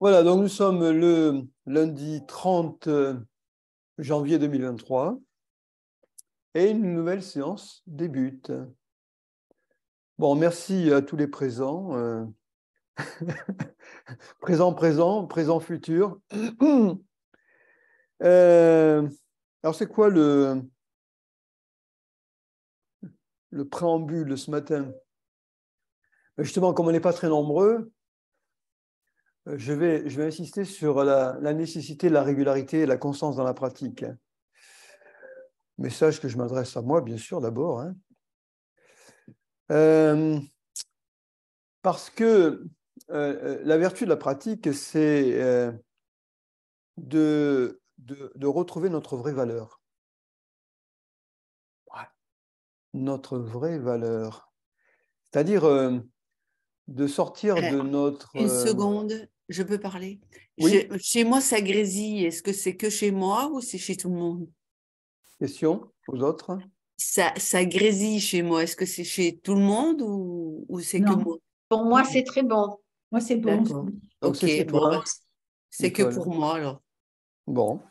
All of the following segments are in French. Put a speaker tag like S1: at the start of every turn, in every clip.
S1: Voilà, donc nous sommes le lundi 30 janvier 2023 et une nouvelle séance débute. Bon, merci à tous les présents, présent, futur. Alors, c'est quoi le préambule de ce matin? Justement, comme on n'est pas très nombreux, je vais insister sur la nécessité de la régularité et la constance dans la pratique. Message que je m'adresse à moi, bien sûr, d'abord. Hein. Parce que la vertu de la pratique, c'est de retrouver notre vraie valeur. Ouais. Notre vraie valeur. C'est-à-dire de sortir de notre...
S2: Une seconde, je peux parler.
S1: Oui,
S2: Chez moi, ça grésille. Est-ce que c'est que chez moi ou c'est chez tout le monde?
S1: question aux autres.
S2: Ça grésille chez moi. Est-ce que c'est chez tout le monde ou c'est que
S3: Non,
S2: moi?
S3: pour moi, c'est très bon. Moi, c'est bon.
S2: D'accord.
S1: Donc c'est
S2: Ok,
S1: chez
S2: bon, ben,
S1: toi,
S2: c'est que
S1: Nicole.
S2: pour moi alors.
S1: Bon.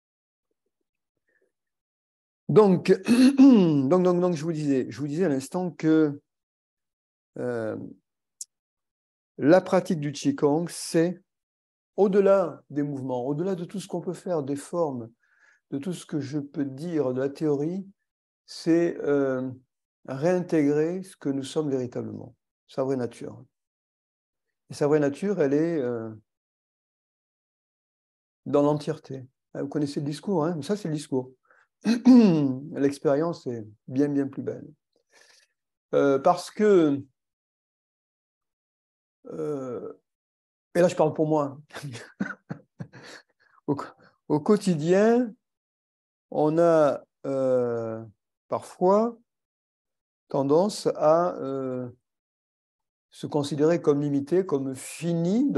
S1: Donc, je vous disais à l'instant que euh, la pratique du Qigong, c'est au-delà des mouvements, au-delà de tout ce qu'on peut faire, des formes, de tout ce que je peux dire de la théorie, c'est réintégrer ce que nous sommes véritablement, sa vraie nature. Et sa vraie nature, elle est dans l'entièreté. Vous connaissez le discours, hein? Ça c'est le discours. L'expérience est bien, bien plus belle. Parce que, et là je parle pour moi, au, au quotidien, on a parfois tendance à se considérer comme limité, comme fini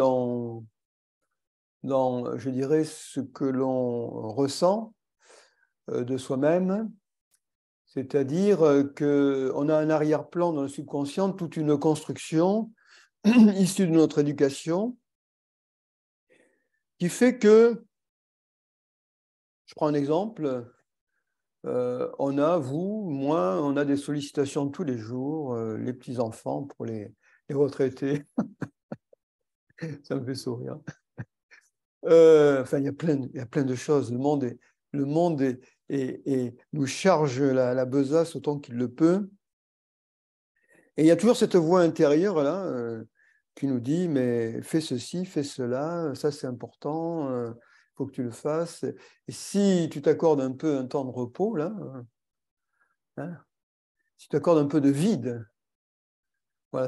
S1: dans, je dirais, ce que l'on ressent de soi-même, c'est-à-dire qu'on a un arrière-plan dans le subconscient, toute une construction issue de notre éducation, qui fait que, je prends un exemple, on a, vous, moi, on a des sollicitations tous les jours, les petits-enfants pour les retraités, ça me fait sourire. Enfin, il y a plein de choses. Le monde nous charge la besace autant qu'il le peut. Et il y a toujours cette voix intérieure là qui nous dit mais fais ceci, fais cela, ça c'est important, faut que tu le fasses. Et si tu t'accordes un peu un temps de repos là, hein, si tu t'accordes un peu de vide, voilà,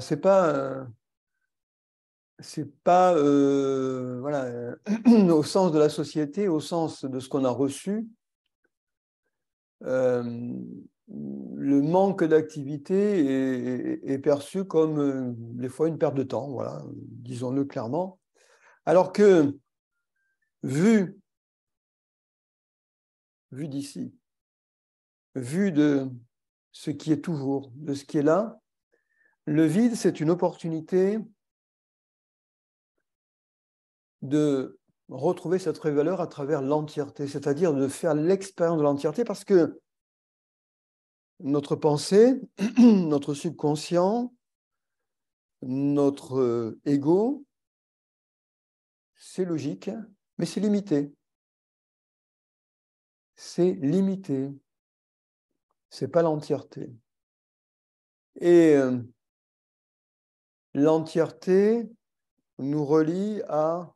S1: c'est pas voilà, au sens de la société, au sens de ce qu'on a reçu. Le manque d'activité est perçu comme des fois une perte de temps, voilà, disons-le clairement. Alors que, vu, vu d'ici, vu de ce qui est toujours, de ce qui est là, le vide, c'est une opportunité de retrouver cette vraie valeur à travers l'entièreté, c'est-à-dire de faire l'expérience de l'entièreté, parce que notre pensée, notre subconscient, notre ego, c'est logique, mais c'est limité. C'est limité. C'est pas l'entièreté. Et l'entièreté nous relie à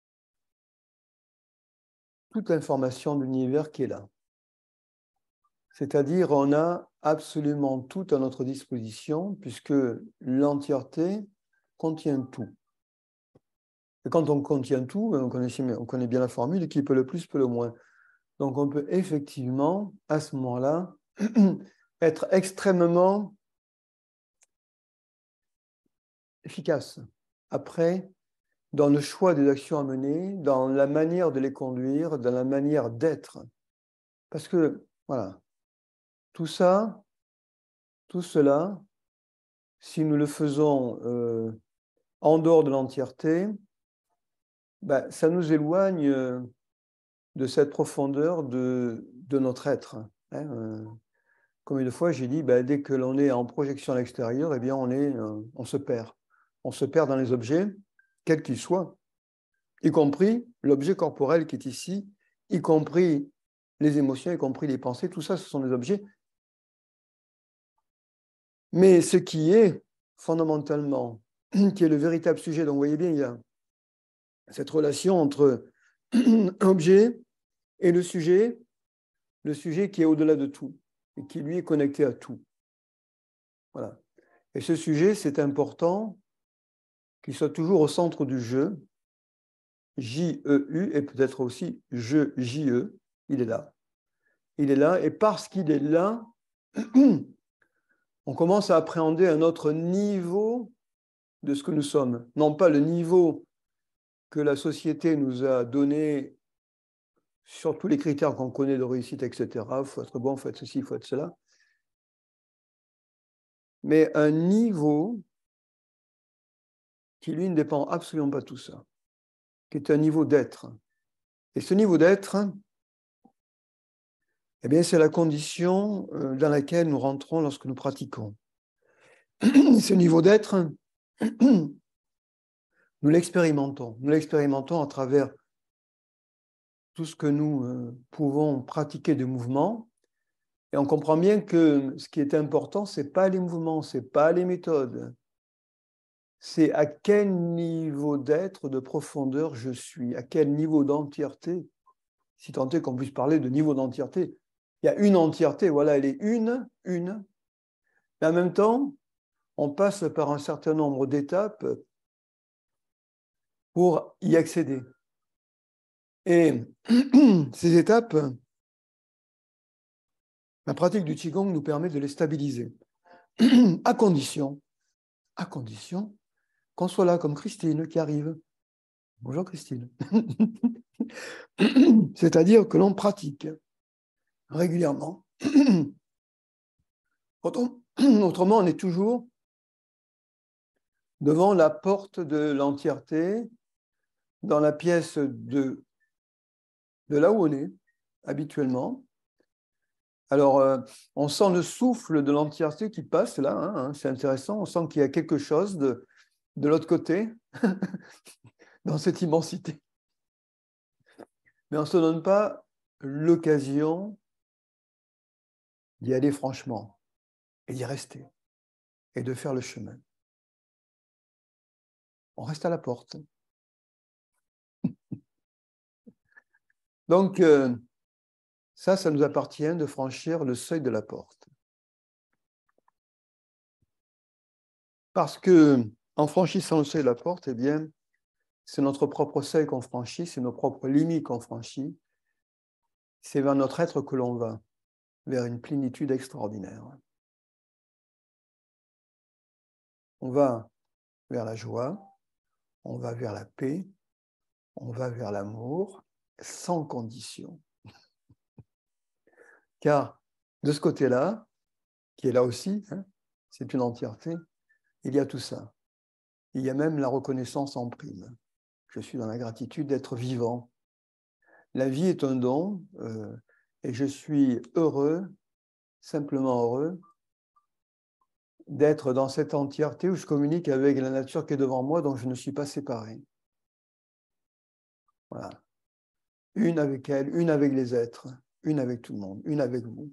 S1: toute l'information de l'univers qui est là. C'est-à-dire, on a absolument tout à notre disposition, puisque l'entièreté contient tout. Et quand on contient tout, on connaît bien la formule, qui peut le plus, peut le moins. Donc, on peut effectivement, à ce moment-là, être extrêmement efficace. Après, dans le choix des actions à mener, dans la manière de les conduire, dans la manière d'être. Parce que, voilà, tout ça, tout cela, si nous le faisons en dehors de l'entièreté, ben, ça nous éloigne de cette profondeur de notre être. Hein. Comme une fois, j'ai dit, ben, dès que l'on est en projection à l'extérieur, eh bien, on se perd. On se perd dans les objets, quels qu'ils soient, y compris l'objet corporel qui est ici, y compris les émotions, y compris les pensées. Tout ça, ce sont des objets. Mais ce qui est fondamentalement, qui est le véritable sujet, donc vous voyez bien, il y a cette relation entre objet et le sujet qui est au-delà de tout et qui, lui, est connecté à tout. Voilà. Et ce sujet, c'est important qu'il soit toujours au centre du jeu, J-E-U, et peut-être aussi je, J-E, il est là. Il est là, et parce qu'il est là, on commence à appréhender un autre niveau de ce que nous sommes. Non pas le niveau que la société nous a donné sur tous les critères qu'on connaît de réussite, etc. Il faut être bon, il faut être ceci, il faut être cela. Mais un niveau qui, lui, ne dépend absolument pas de tout ça, qui est un niveau d'être. Et ce niveau d'être, eh bien, c'est la condition dans laquelle nous rentrons lorsque nous pratiquons. Ce niveau d'être, nous l'expérimentons. Nous l'expérimentons à travers tout ce que nous pouvons pratiquer de mouvements. Et on comprend bien que ce qui est important, ce n'est pas les mouvements, ce n'est pas les méthodes. C'est à quel niveau d'être, de profondeur je suis, à quel niveau d'entièreté, si tant est qu'on puisse parler de niveau d'entièreté. Il y a une entièreté, voilà, elle est une. Mais en même temps, on passe par un certain nombre d'étapes pour y accéder. Et ces étapes, la pratique du Qigong nous permet de les stabiliser, à condition qu'on soit là comme Christine qui arrive. Bonjour Christine. C'est-à-dire que l'on pratique régulièrement. Autrement, on est toujours devant la porte de l'entièreté, dans la pièce de là où on est habituellement. Alors, on sent le souffle de l'entièreté qui passe là, hein, c'est intéressant, on sent qu'il y a quelque chose de l'autre côté, dans cette immensité. Mais on ne se donne pas l'occasion d'y aller franchement, et d'y rester, et de faire le chemin. On reste à la porte. Donc, ça nous appartient de franchir le seuil de la porte. Parce que, en franchissant le seuil de la porte, eh bien, c'est notre propre seuil qu'on franchit, c'est nos propres limites qu'on franchit. C'est vers notre être que l'on va, vers une plénitude extraordinaire. On va vers la joie, on va vers la paix, on va vers l'amour, sans condition. Car de ce côté-là, qui est là aussi, hein, c'est une entièreté, il y a tout ça. Il y a même la reconnaissance en prime. Je suis dans la gratitude d'être vivant. La vie est un don et je suis heureux, simplement heureux, d'être dans cette entièreté où je communique avec la nature qui est devant moi, dont je ne suis pas séparé. Voilà. Une avec elle, une avec les êtres, une avec tout le monde, une avec vous.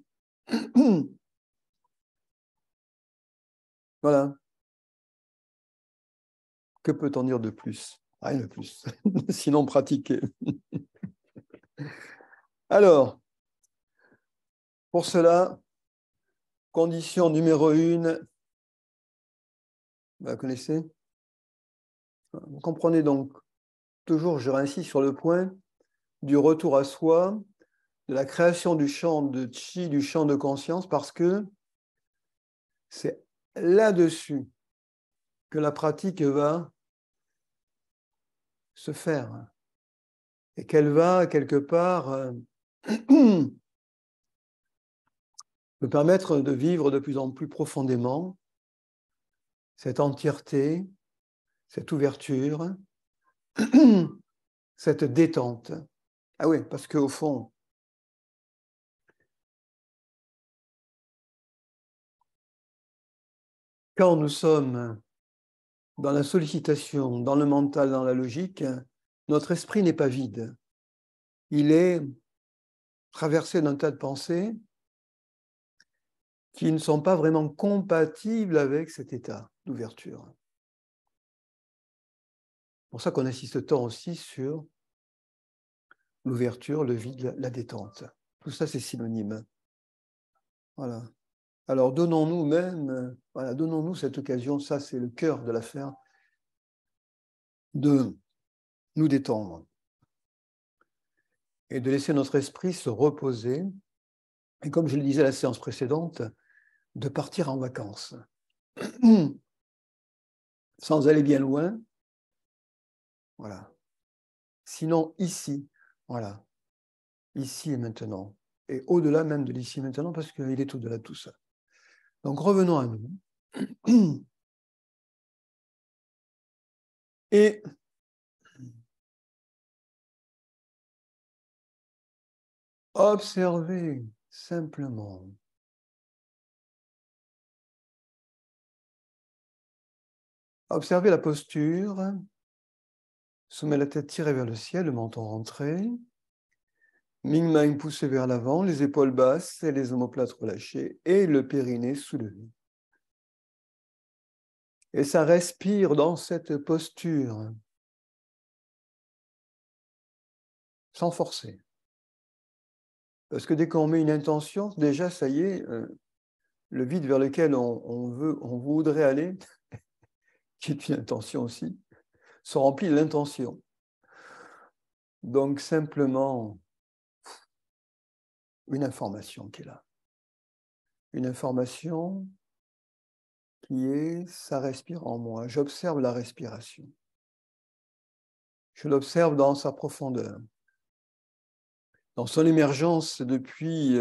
S1: Voilà. Que peut-on dire de plus? Rien de plus. Sinon pratiquer. Alors, pour cela, condition numéro 1, vous la connaissez? Vous comprenez donc, toujours je réinsiste sur le point du retour à soi, de la création du champ de Qi, du champ de conscience, parce que c'est là-dessus que la pratique va se faire et qu'elle va, quelque part, me permettre de vivre de plus en plus profondément cette entièreté, cette ouverture, cette détente. Ah oui, parce qu'au fond, quand nous sommes dans la sollicitation, dans le mental, dans la logique, notre esprit n'est pas vide. Il est traversé d'un tas de pensées qui ne sont pas vraiment compatibles avec cet état d'ouverture. C'est pour ça qu'on insiste tant aussi sur l'ouverture, le vide, la détente. Tout ça, c'est synonyme. Voilà. Alors, donnons-nous même, voilà, donnons-nous cette occasion, ça, c'est le cœur de l'affaire, de nous détendre et de laisser notre esprit se reposer. Et comme je le disais à la séance précédente, de partir en vacances. Sans aller bien loin. Voilà. Sinon, ici, voilà. Ici et maintenant. Et au-delà même de l'ici et maintenant, parce qu'il est au-delà de tout ça. Donc, revenons à nous. Et observez simplement. Observez la posture. Sommet la tête tirée vers le ciel, le menton rentré. Ming-Mang poussé vers l'avant, les épaules basses et les omoplates relâchées et le périnée soulevé. Et ça respire dans cette posture, sans forcer. Parce que dès qu'on met une intention, déjà, ça y est, le vide vers lequel on voudrait aller, qui est une intention aussi, se remplit de l'intention. Donc, simplement, une information qui est là. Une information qui est, ça respire en moi. J'observe la respiration. Je l'observe dans sa profondeur, dans son émergence depuis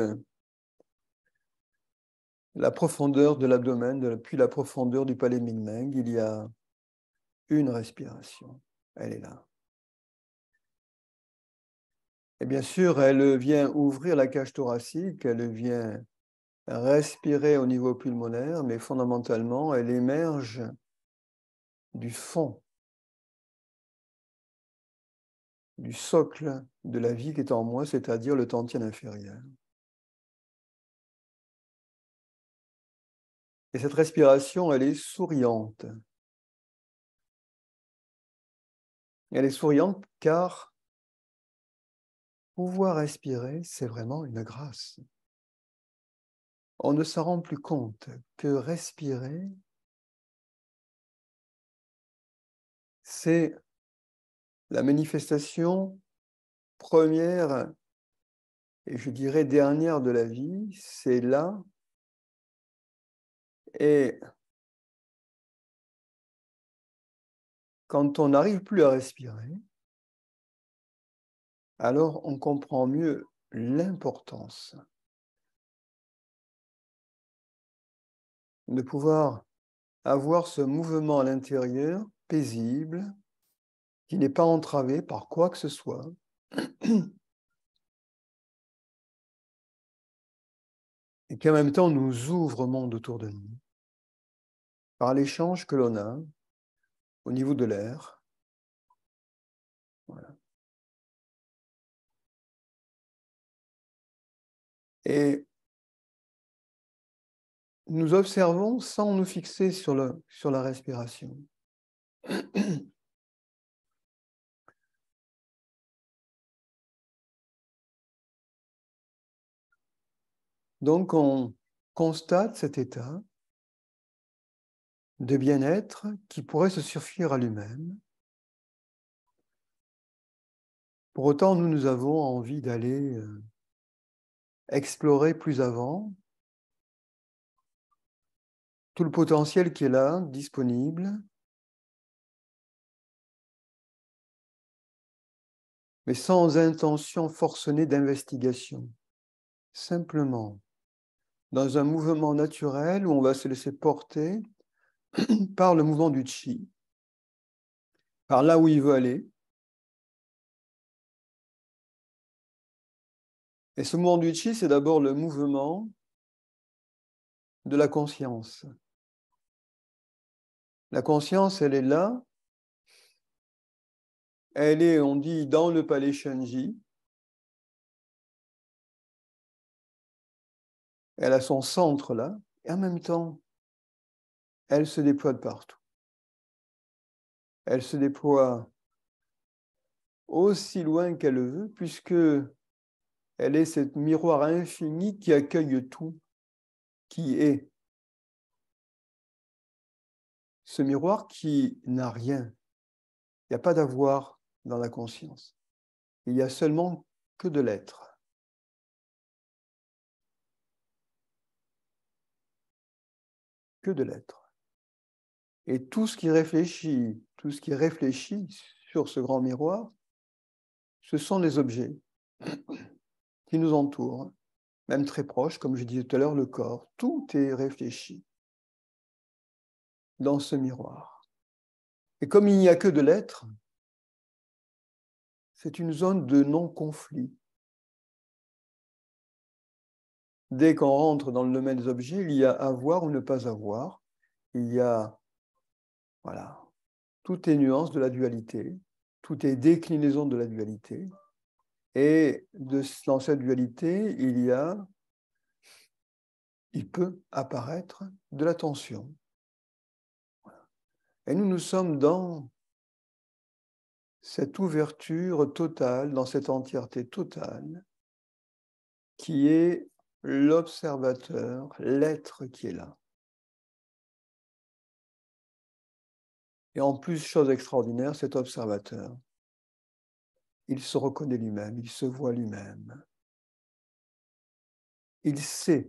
S1: la profondeur de l'abdomen, depuis la profondeur du palais Ming-Meng. Il y a une respiration. Elle est là. Et bien sûr, elle vient ouvrir la cage thoracique, elle vient respirer au niveau pulmonaire, mais fondamentalement, elle émerge du fond, du socle de la vie qui est en moi, c'est-à-dire le tantien inférieur. Et cette respiration, elle est souriante. Elle est souriante car pouvoir respirer, c'est vraiment une grâce. On ne s'en rend plus compte que respirer, c'est la manifestation première et je dirais dernière de la vie, c'est là. Et quand on n'arrive plus à respirer, alors on comprend mieux l'importance de pouvoir avoir ce mouvement à l'intérieur paisible, qui n'est pas entravé par quoi que ce soit. Et qui en même temps nous ouvre au monde autour de nous, par l'échange que l'on a au niveau de l'air. Voilà. Et nous observons sans nous fixer sur la respiration. Donc, on constate cet état de bien-être qui pourrait se suffire à lui-même. Pour autant, nous avons envie d'aller explorer plus avant tout le potentiel qui est là, disponible, mais sans intention forcenée d'investigation. Simplement, dans un mouvement naturel où on va se laisser porter par le mouvement du chi, par là où il veut aller, Et ce mouvement du chi, c'est d'abord le mouvement de la conscience. La conscience, elle est là. Elle est, on dit, dans le palais Shenji. Elle a son centre là. Et en même temps, elle se déploie de partout. Elle se déploie aussi loin qu'elle le veut, puisque elle est cette miroir infini qui accueille tout, qui est. Ce miroir qui n'a rien. Il n'y a pas d'avoir dans la conscience. Il y a seulement que de l'être. Que de l'être. Et tout ce qui réfléchit sur ce grand miroir, ce sont les objets qui nous entourent, même très proches, comme je disais tout à l'heure, le corps. Tout est réfléchi dans ce miroir. Et comme il n'y a que de l'être, c'est une zone de non-conflit. Dès qu'on rentre dans le domaine des objets, il y a avoir ou ne pas avoir. Il y a, voilà, tout est nuance de la dualité, tout est déclinaison de la dualité. Et dans cette dualité, il peut apparaître de la tension. Et nous sommes dans cette ouverture totale, dans cette entièreté totale, qui est l'observateur, l'être qui est là. Et en plus, chose extraordinaire, cet observateur, il se reconnaît lui-même, il se voit lui-même. Il sait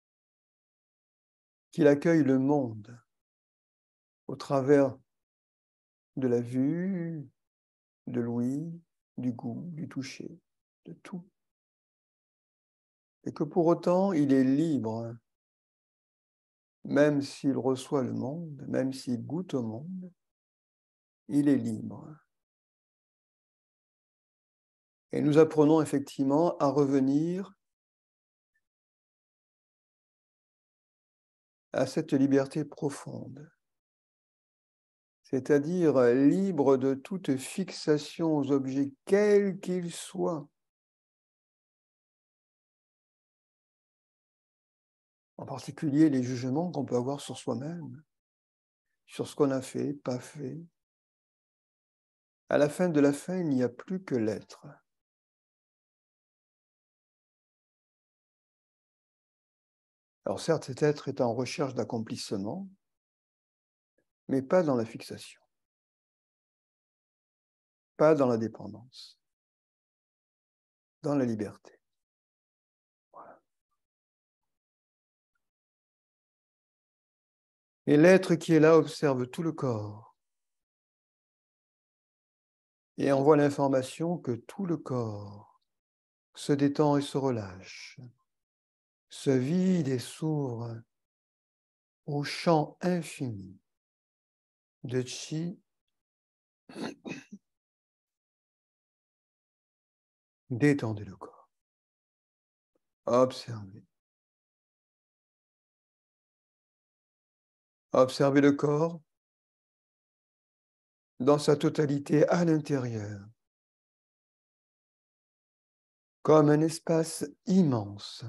S1: qu'il accueille le monde au travers de la vue, de l'ouïe, du goût, du toucher, de tout. Et que pour autant, il est libre, même s'il reçoit le monde, même s'il goûte au monde, il est libre. Et nous apprenons effectivement à revenir à cette liberté profonde, c'est-à-dire libre de toute fixation aux objets, quels qu'ils soient. En particulier les jugements qu'on peut avoir sur soi-même, sur ce qu'on a fait, pas fait. À la fin de la fin, il n'y a plus que l'être. Alors certes, cet être est en recherche d'accomplissement, mais pas dans la fixation, pas dans la dépendance, dans la liberté. Voilà. Et l'être qui est là observe tout le corps et envoie l'information que tout le corps se détend et se relâche, se vide et s'ouvre au champ infini de chi. Détendez le corps. Observez. Observez le corps dans sa totalité à l'intérieur, comme un espace immense.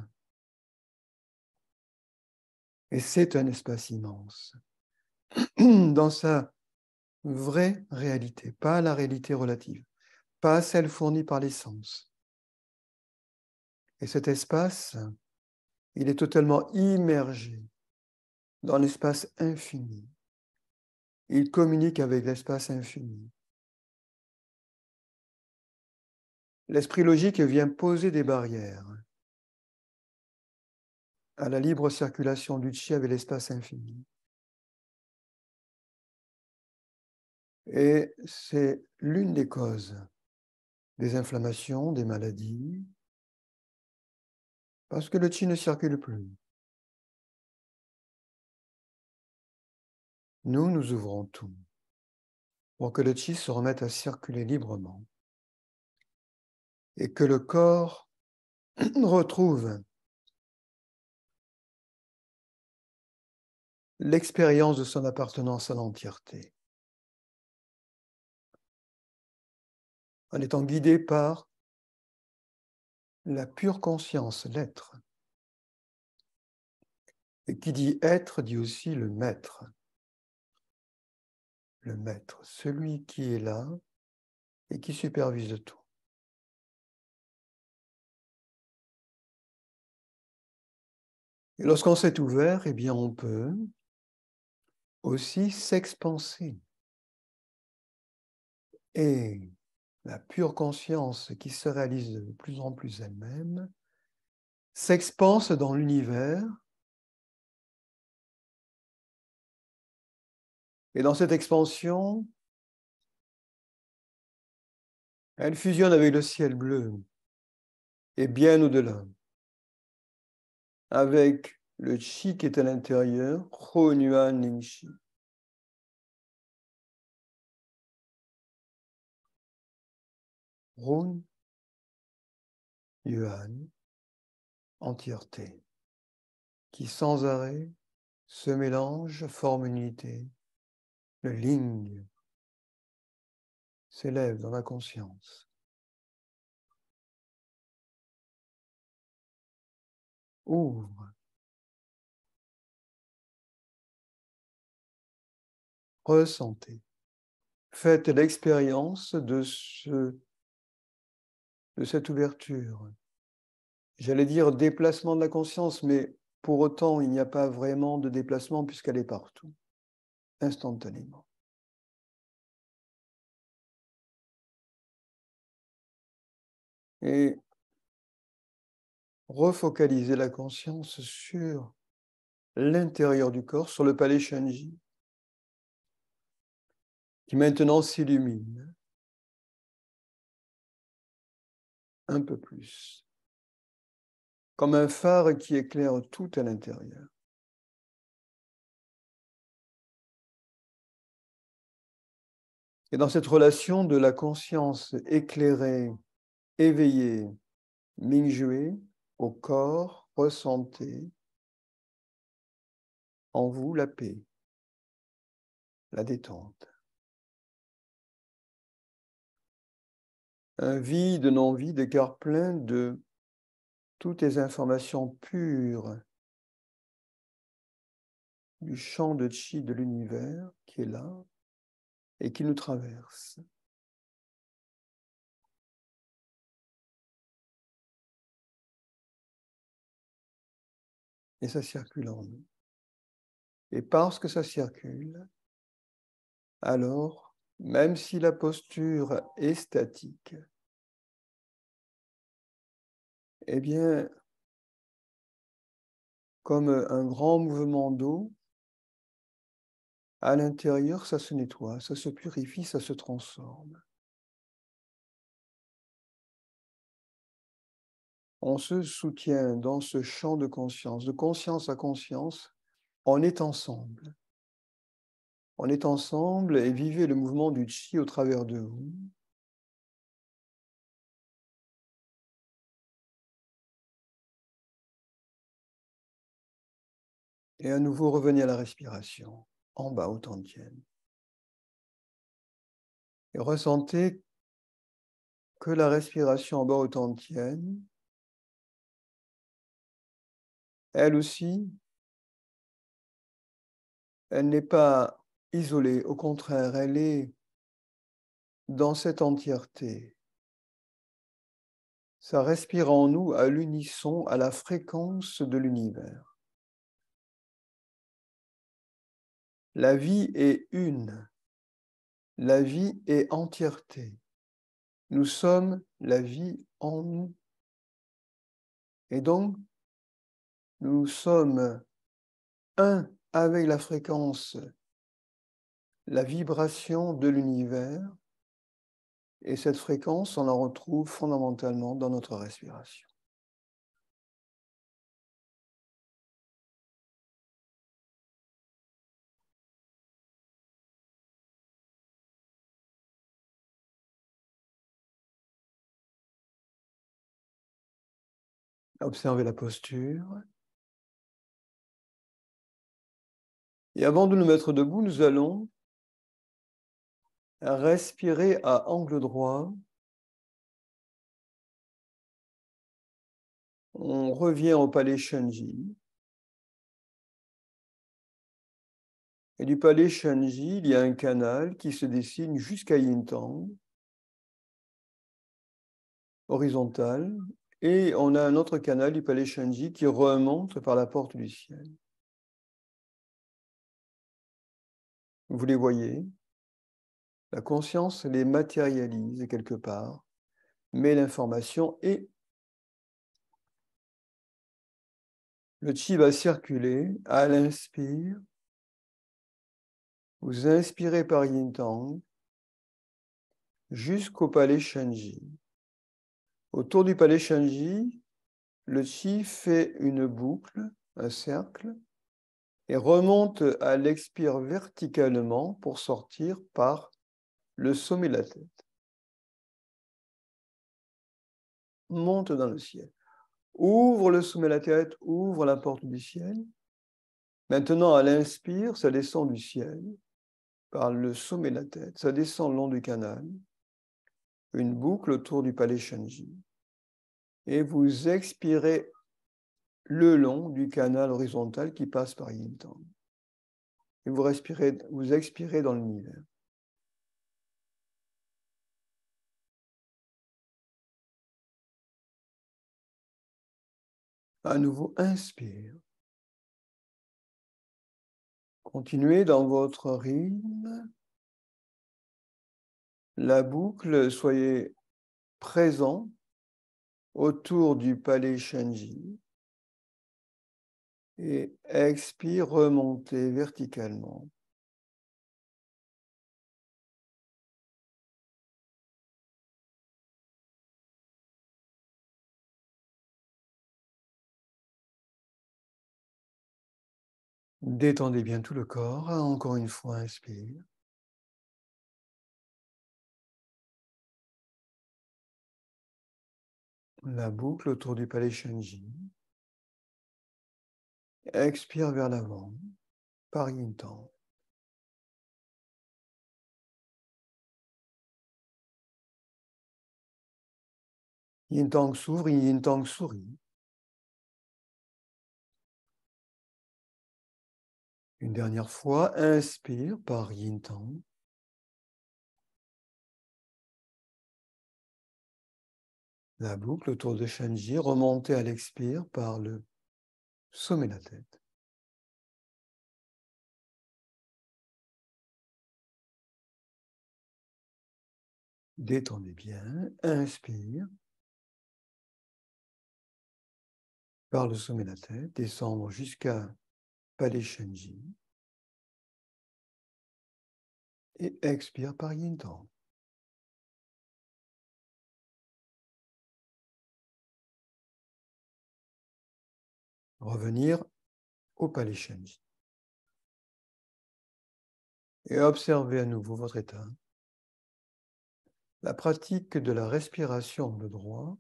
S1: Et c'est un espace immense, dans sa vraie réalité, pas la réalité relative, pas celle fournie par les sens. Et cet espace, il est totalement immergé dans l'espace infini. Il communique avec l'espace infini. L'esprit logique vient poser des barrières à la libre circulation du chi avec l'espace infini. Et c'est l'une des causes des inflammations, des maladies, parce que le chi ne circule plus. Nous ouvrons tout pour que le chi se remette à circuler librement et que le corps retrouve l'expérience de son appartenance à l'entièreté, en étant guidé par la pure conscience, l'être. Et qui dit être dit aussi le maître. Le maître, celui qui est là et qui supervise tout. Et lorsqu'on s'est ouvert, eh bien, on peut aussi s'expanser. Et la pure conscience qui se réalise de plus en plus elle-même s'expanse dans l'univers. Et dans cette expansion, elle fusionne avec le ciel bleu et bien au-delà, avec le chi qui est à l'intérieur, Ho Nuan Ling Chi. Run, Yuan, entièreté, qui sans arrêt se mélange, forme une unité. Le Ling s'élève dans la conscience. Ouvre. Ressentez. Faites l'expérience de cette ouverture. J'allais dire déplacement de la conscience, mais pour autant, il n'y a pas vraiment de déplacement puisqu'elle est partout, instantanément. Et refocaliser la conscience sur l'intérieur du corps, sur le palais Shanji, qui maintenant s'illumine un peu plus, comme un phare qui éclaire tout à l'intérieur. Et dans cette relation de la conscience éclairée, éveillée, Mingjue, au corps, ressentez en vous la paix, la détente. Un vide, non-vide, car plein de toutes les informations pures du champ de chi de l'univers qui est là et qui nous traverse. Et ça circule en nous. Et parce que ça circule, alors, même si la posture est statique, eh bien, comme un grand mouvement d'eau, à l'intérieur, ça se nettoie, ça se purifie, ça se transforme. On se soutient dans ce champ de conscience à conscience, on est ensemble. On est ensemble et vivez le mouvement du chi au travers de vous. Et à nouveau, revenez à la respiration, en bas, au Tantien. Et ressentez que la respiration en bas, au Tantien, elle aussi, elle n'est pas isolée, au contraire, elle est dans cette entièreté. Ça respire en nous à l'unisson, à la fréquence de l'univers. La vie est une. La vie est entièreté. Nous sommes la vie en nous. Et donc, nous sommes un avec la fréquence, la vibration de l'univers. Et cette fréquence, on la retrouve fondamentalement dans notre respiration. Observez la posture. Et avant de nous mettre debout, nous allons respirer à angle droit. On revient au palais Shenji. Et du palais Shenji, il y a un canal qui se dessine jusqu'à Yintang, horizontal. Et on a un autre canal du palais Shenji qui remonte par la porte du ciel. Vous les voyez. La conscience les matérialise quelque part, met l'information et le chi va circuler à l'inspire. Vous inspirez par Yintang jusqu'au palais Shenji. Autour du palais Shenji, le chi fait une boucle, un cercle, et remonte à l'expire verticalement pour sortir par le sommet de la tête. Monte dans le ciel. Ouvre le sommet de la tête, ouvre la porte du ciel. Maintenant, à l'inspire, ça descend du ciel par le sommet de la tête. Ça descend le long du canal. Une boucle autour du palais Shenji. Et vous expirez le long du canal horizontal qui passe par Yintang. Et vous expirez dans l'univers. À nouveau, inspire. Continuez dans votre rythme. La boucle, soyez présent autour du palais Shenji. Et expire, remontez verticalement. Détendez bien tout le corps. Encore une fois, inspire. La boucle autour du palais Shenji. Expire vers l'avant, par Yintang. Yintang s'ouvre, Yintang sourit. Une dernière fois, inspire par Yintang. La boucle autour de Shenji, remontez à l'expire par le sommet de la tête. Détendez bien, inspire par le sommet de la tête, descendre jusqu'à palais Shenji et expire par Yintang. Revenir au palais Shenji. Et observez à nouveau votre état. La pratique de la respiration de droit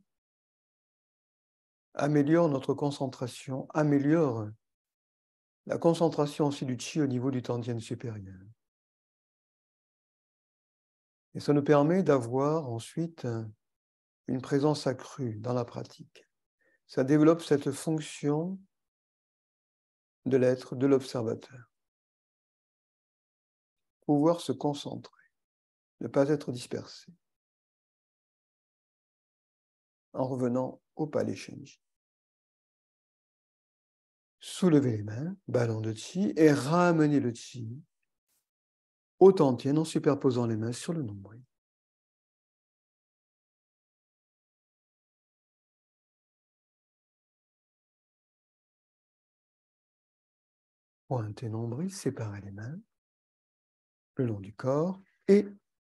S1: améliore notre concentration, améliore la concentration aussi du chi au niveau du tantien supérieur. Et ça nous permet d'avoir ensuite une présence accrue dans la pratique. Ça développe cette fonction de l'être, de l'observateur. Pouvoir se concentrer, ne pas être dispersé. En revenant au palais Shenji. Soulevez les mains, ballon de chi, et ramenez le chi au tantien en superposant les mains sur le nombril. Pointez nombril, séparez les mains le long du corps et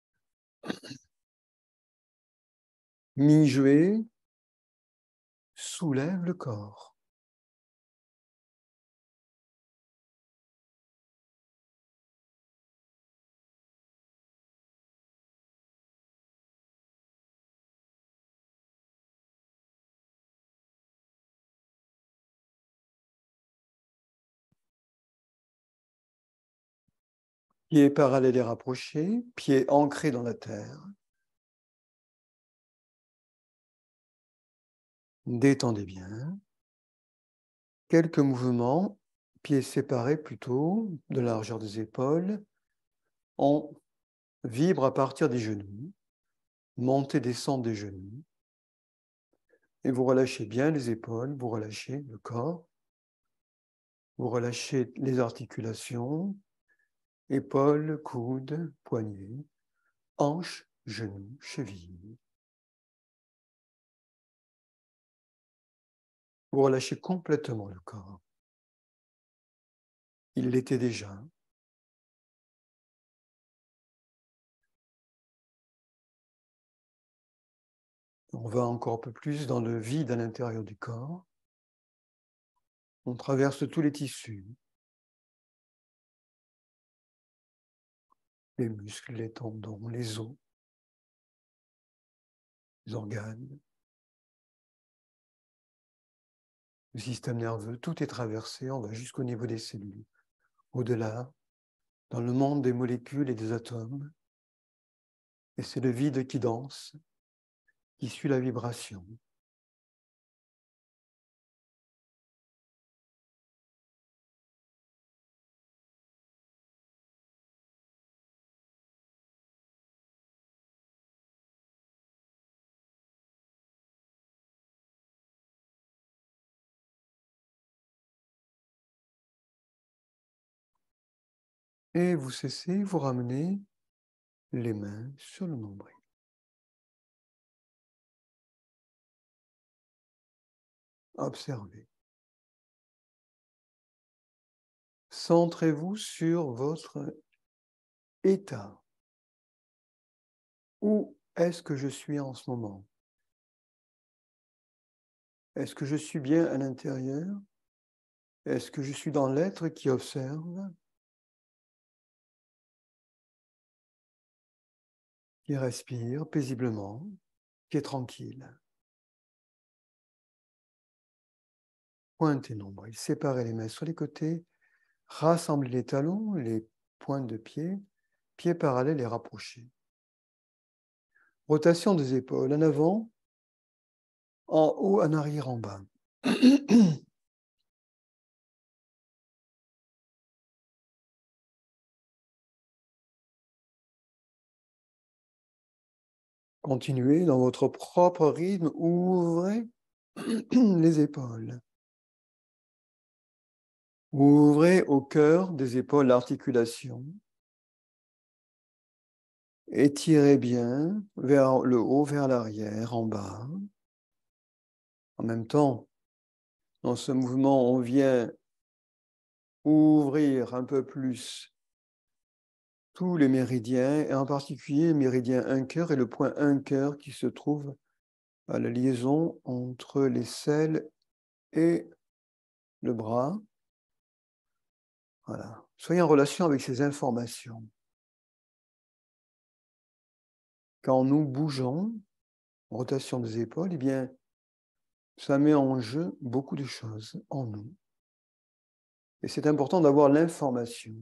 S1: mi-joué soulève le corps. Pieds parallèles et rapprochés, pieds ancrés dans la terre. Détendez bien. Quelques mouvements, pieds séparés plutôt, de la largeur des épaules. On vibre à partir des genoux. Montée, descente des genoux. Et vous relâchez bien les épaules, vous relâchez le corps. Vous relâchez les articulations, épaules, coudes, poignets, hanches, genoux, chevilles. Vous relâchez complètement le corps. Il l'était déjà. On va encore un peu plus dans le vide à l'intérieur du corps. On traverse tous les tissus, les muscles, les tendons, les os, les organes, le système nerveux, tout est traversé, on va jusqu'au niveau des cellules. Au-delà, dans le monde des molécules et des atomes, et c'est le vide qui danse, qui suit la vibration. Et vous cessez, vous ramenez les mains sur le nombril. Observez. Centrez-vous sur votre état. Où est-ce que je suis en ce moment? Est-ce que je suis bien à l'intérieur? Est-ce que je suis dans l'être qui observe, qui respire paisiblement, qui est tranquille? Pointez nombril, séparez les mains sur les côtés, rassemblez les talons, les pointes de pied, pieds parallèles et rapprochés. Rotation des épaules en avant, en haut, en arrière, en bas. Continuez dans votre propre rythme, ouvrez les épaules. Ouvrez au cœur des épaules l'articulation. Étirez bien vers le haut, vers l'arrière, en bas. En même temps, dans ce mouvement, on vient ouvrir un peu plus tous les méridiens, et en particulier le méridien 1 cœur et le point 1 cœur qui se trouve à la liaison entre les selles et le bras. Voilà. Soyez en relation avec ces informations. Quand nous bougeons, rotation des épaules, eh bien, ça met en jeu beaucoup de choses en nous. Et c'est important d'avoir l'information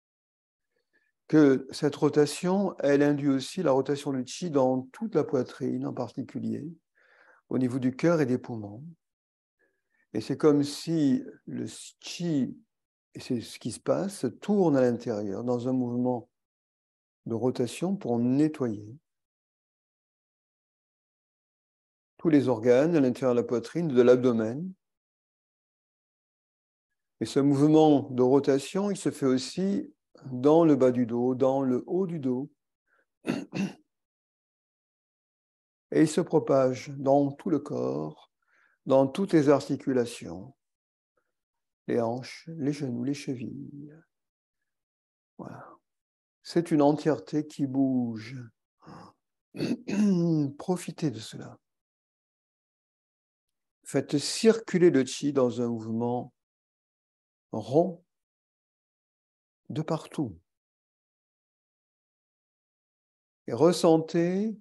S1: que cette rotation, elle induit aussi la rotation du chi dans toute la poitrine en particulier, au niveau du cœur et des poumons. Et c'est comme si le chi, et c'est ce qui se passe, tourne à l'intérieur dans un mouvement de rotation pour nettoyer tous les organes à l'intérieur de la poitrine, de l'abdomen. Et ce mouvement de rotation, il se fait aussi dans le bas du dos, dans le haut du dos. Et il se propage dans tout le corps, dans toutes les articulations, les hanches, les genoux, les chevilles. Voilà. C'est une entièreté qui bouge. Profitez de cela. Faites circuler le chi dans un mouvement rond de partout. Et ressentez,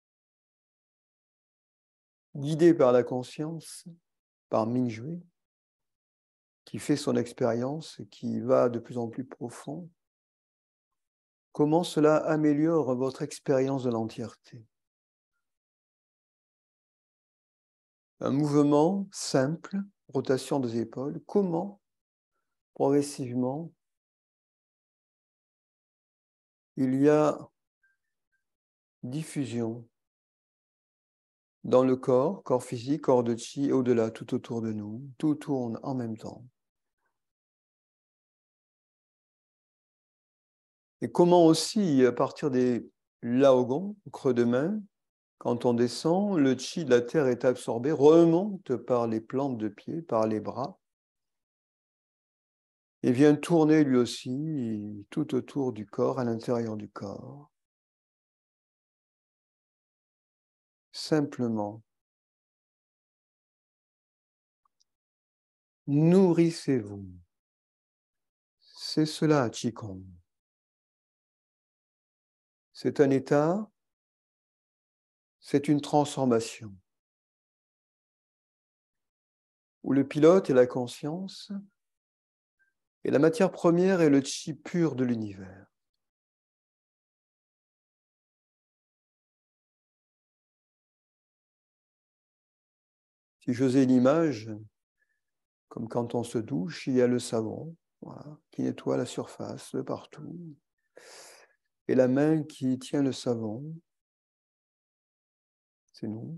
S1: guidé par la conscience, par Mingyue, qui fait son expérience et qui va de plus en plus profond, comment cela améliore votre expérience de l'entièreté. Un mouvement simple, rotation des épaules, comment progressivement il y a diffusion dans le corps physique, corps de chi, et au-delà, tout autour de nous, tout tourne en même temps. Et comment aussi, à partir des laogong, creux de main, quand on descend, le chi de la terre est absorbé, remonte par les plantes de pied, par les bras, et vient tourner lui aussi tout autour du corps, à l'intérieur du corps. Simplement, nourrissez-vous. C'est cela, Qigong. C'est un état, c'est une transformation, où le pilote est la conscience, et la matière première est le chi pur de l'univers. Si j'osais une image, comme quand on se douche, il y a le savon, voilà, qui nettoie la surface de partout. Et la main qui tient le savon, c'est nous.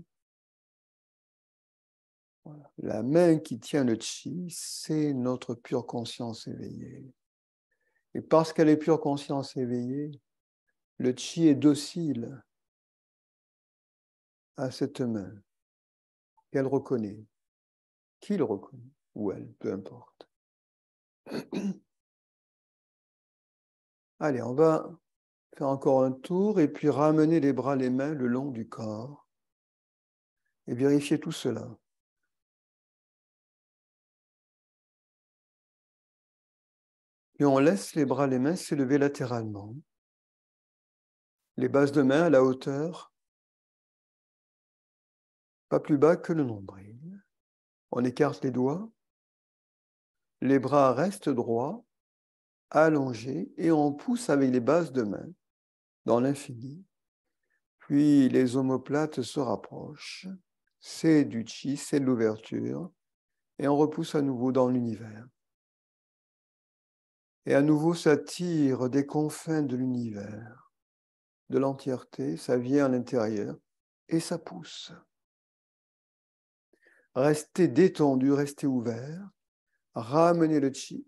S1: Voilà. La main qui tient le chi, c'est notre pure conscience éveillée. Et parce qu'elle est pure conscience éveillée, le chi est docile à cette main qu'elle reconnaît, qu'il reconnaît, ou elle, peu importe. Allez, on va faire encore un tour et puis ramener les bras, les mains le long du corps et vérifier tout cela. Puis on laisse les bras, les mains s'élever latéralement. Les bases de main à la hauteur, pas plus bas que le nombril. On écarte les doigts. Les bras restent droits, allongés, et on pousse avec les bases de main dans l'infini. Puis les omoplates se rapprochent. C'est du chi, c'est de l'ouverture. Et on repousse à nouveau dans l'univers. Et à nouveau, ça tire des confins de l'univers, de l'entièreté, ça vient à l'intérieur et ça pousse. Restez détendu, restez ouvert, ramenez le chi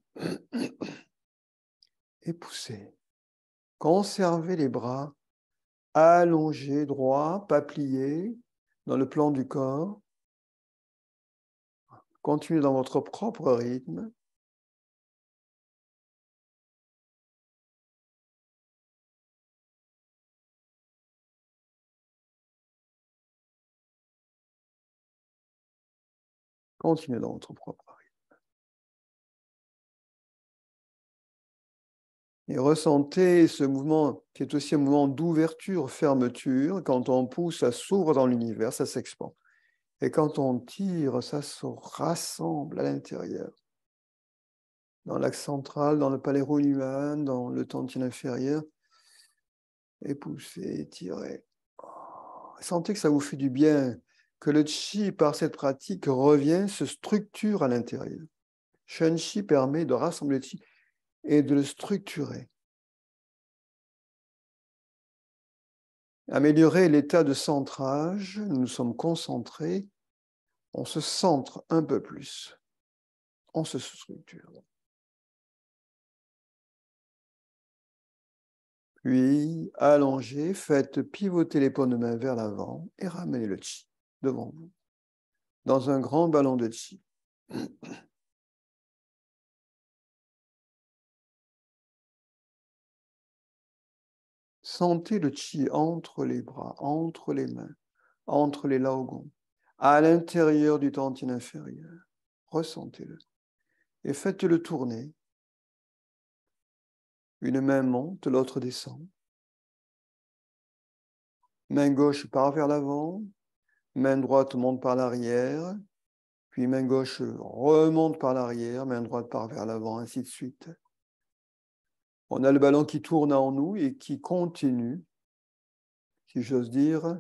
S1: et poussez. Conservez les bras allongés, droits, pas pliés, dans le plan du corps. Continuez dans votre propre rythme. Continuez dans votre propre rythme. Et ressentez ce mouvement qui est aussi un mouvement d'ouverture, fermeture. Quand on pousse, ça s'ouvre dans l'univers, ça s'expand. Et quand on tire, ça se rassemble à l'intérieur. Dans l'axe central, dans le palais humain, dans le tantien inférieur. Et poussez, étirez. Sentez que ça vous fait du bien, que le chi, par cette pratique, revient, se structure à l'intérieur. Shen Chi permet de rassembler le chi et de le structurer. Améliorer l'état de centrage, nous nous sommes concentrés, on se centre un peu plus, on se structure. Puis, allongez, faites pivoter les paumes de main vers l'avant et ramenez le chi devant vous, dans un grand ballon de chi. Sentez le chi entre les bras, entre les mains, entre les laogong, à l'intérieur du tantien inférieur. Ressentez-le. Et faites-le tourner. Une main monte, l'autre descend. Main gauche part vers l'avant, main droite monte par l'arrière, puis main gauche remonte par l'arrière, main droite part vers l'avant, ainsi de suite. On a le ballon qui tourne en nous et qui continue, si j'ose dire,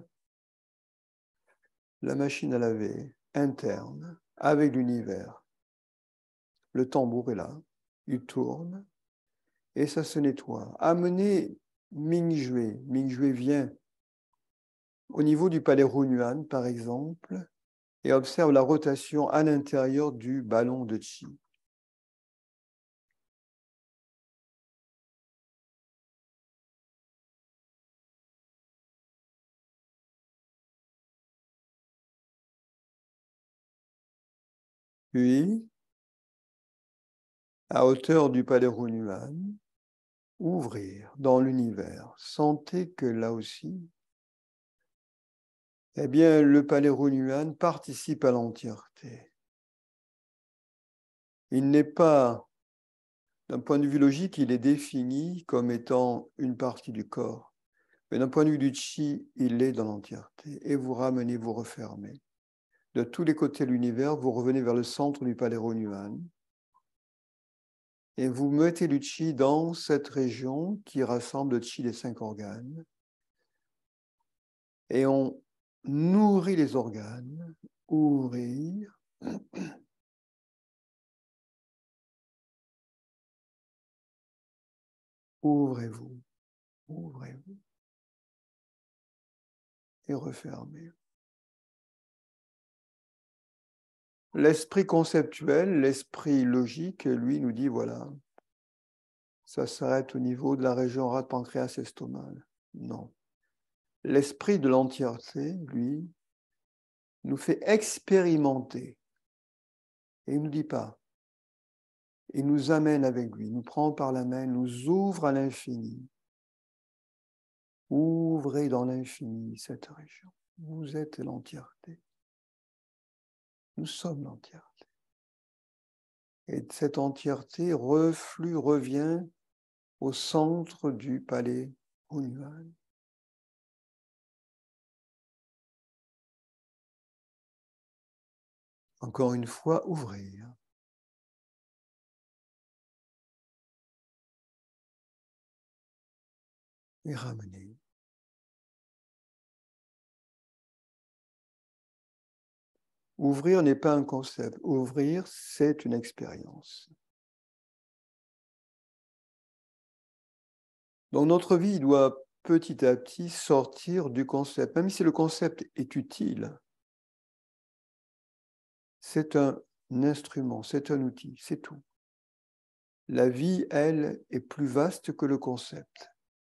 S1: la machine à laver interne avec l'univers. Le tambour est là, il tourne et ça se nettoie. Amenez Mingjue. Mingjue vient au niveau du palais Runyuan, par exemple, et observe la rotation à l'intérieur du ballon de Qi. Puis, à hauteur du palais Runyuan, ouvrir dans l'univers. Sentez que là aussi, eh bien, le palais Runyuan participe à l'entièreté. Il n'est pas, d'un point de vue logique, il est défini comme étant une partie du corps. Mais d'un point de vue du Qi, il est dans l'entièreté. Et vous ramenez, vous refermez. De tous les côtés de l'univers, vous revenez vers le centre du palais Runyuan. Et vous mettez le Qi dans cette région qui rassemble le Qi des 5 organes. Et on nourrit les organes. Ouvrir. Ouvrez-vous. Ouvrez-vous. Et refermez. L'esprit conceptuel, l'esprit logique, lui, nous dit, voilà, ça s'arrête au niveau de la région rate, pancréas, estomac. Non. L'esprit de l'entièreté, lui, nous fait expérimenter. Et il ne nous dit pas. Il nous amène avec lui, nous prend par la main, nous ouvre à l'infini. Ouvrez dans l'infini cette région. Vous êtes l'entièreté. Nous sommes l'entièreté. Et cette entièreté revient au centre du palais Runyuan. Encore une fois, ouvrir. Et ramener. Ouvrir n'est pas un concept. Ouvrir, c'est une expérience. Donc notre vie doit petit à petit sortir du concept. Même si le concept est utile, c'est un instrument, c'est un outil, c'est tout. La vie, elle, est plus vaste que le concept.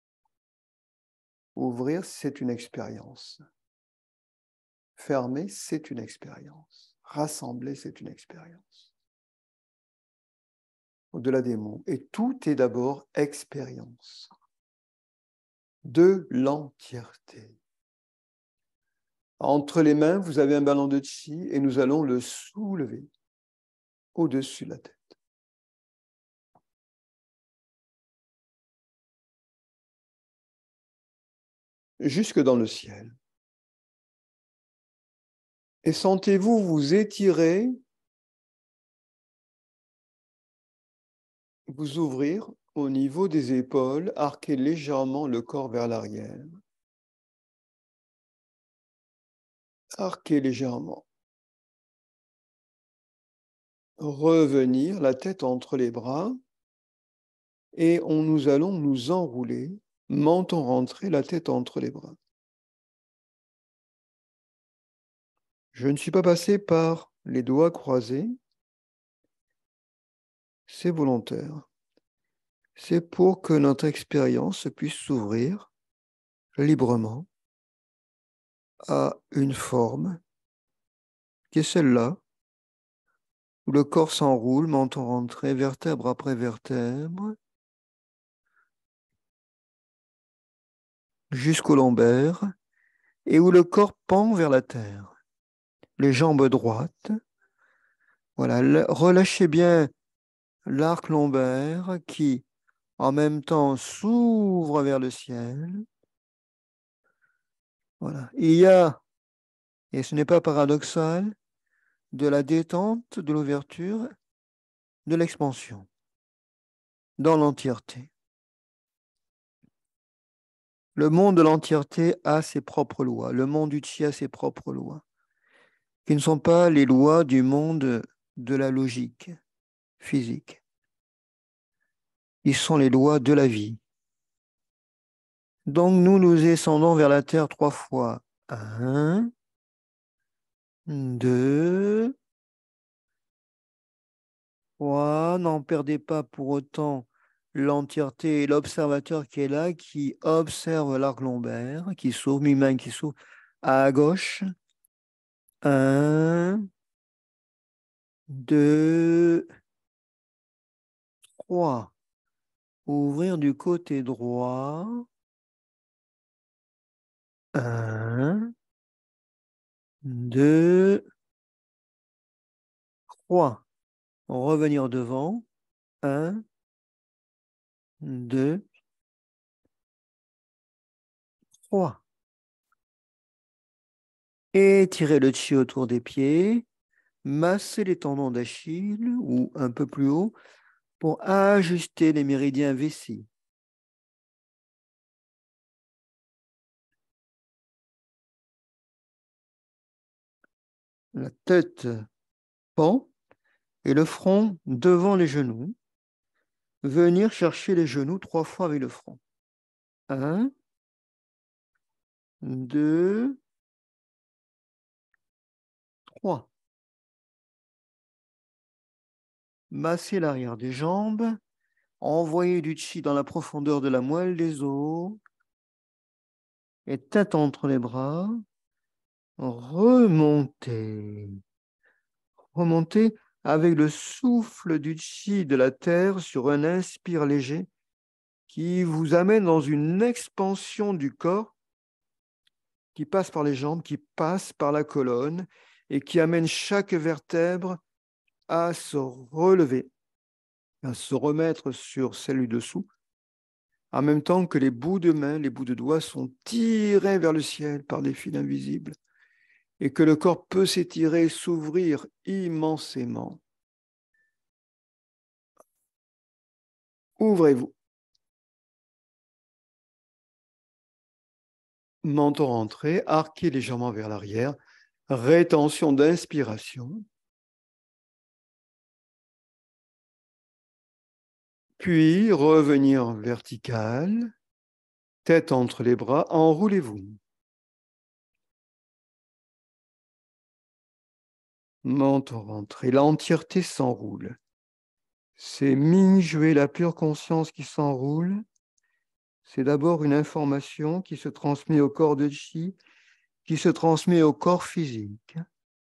S1: Ouvrir, c'est une expérience. Fermer, c'est une expérience. Rassembler, c'est une expérience. Au-delà des mots. Et tout est d'abord expérience. De l'entièreté. Entre les mains, vous avez un ballon de Qi et nous allons le soulever au-dessus de la tête. Jusque dans le ciel. Et sentez-vous vous étirer, vous ouvrir au niveau des épaules, arquer légèrement le corps vers l'arrière. Arquer légèrement. Revenir, la tête entre les bras, et nous allons nous enrouler, menton rentré, la tête entre les bras. Je ne suis pas passé par les doigts croisés. C'est volontaire. C'est pour que notre expérience puisse s'ouvrir librement à une forme qui est celle-là, où le corps s'enroule, menton rentré, vertèbre après vertèbre, jusqu'au lombaire, et où le corps pend vers la terre. Les jambes droites. Voilà, relâchez bien l'arc lombaire qui, en même temps, s'ouvre vers le ciel. Voilà. Il y a, et ce n'est pas paradoxal, de la détente, de l'ouverture, de l'expansion, dans l'entièreté. Le monde de l'entièreté a ses propres lois. Le monde du chi a ses propres lois, qui ne sont pas les lois du monde de la logique physique. Ils sont les lois de la vie. Donc nous descendons vers la terre 3 fois. 1, 2, 3. N'en perdez pas pour autant l'entièreté et l'observateur qui est là, qui observe l'arc lombaire, qui s'ouvre, mi-main qui s'ouvre à gauche. 1, 2, 3. Ouvrir du côté droit. 1, 2, 3. Revenir devant. 1, 2, 3. Étirez le chi autour des pieds. Massez les tendons d'Achille ou un peu plus haut pour ajuster les méridiens vessis. La tête pend et le front devant les genoux. Venir chercher les genoux 3 fois avec le front. 1, 2, 3. Massez l'arrière des jambes. Envoyez du chi dans la profondeur de la moelle des os. Et tête entre les bras. Remontez. Remontez avec le souffle du chi de la terre sur un inspire léger qui vous amène dans une expansion du corps qui passe par les jambes, qui passe par la colonne et qui amène chaque vertèbre à se relever, à se remettre sur celle du dessous, en même temps que les bouts de main, les bouts de doigts sont tirés vers le ciel par des fils invisibles et que le corps peut s'étirer, s'ouvrir immensément. Ouvrez-vous. Menton rentré, arquez légèrement vers l'arrière, rétention d'inspiration. Puis revenir vertical, tête entre les bras, enroulez-vous. Menton rentré, l'entièreté s'enroule. C'est Ming-Jue, la pure conscience qui s'enroule. C'est d'abord une information qui se transmet au corps de chi, qui se transmet au corps physique.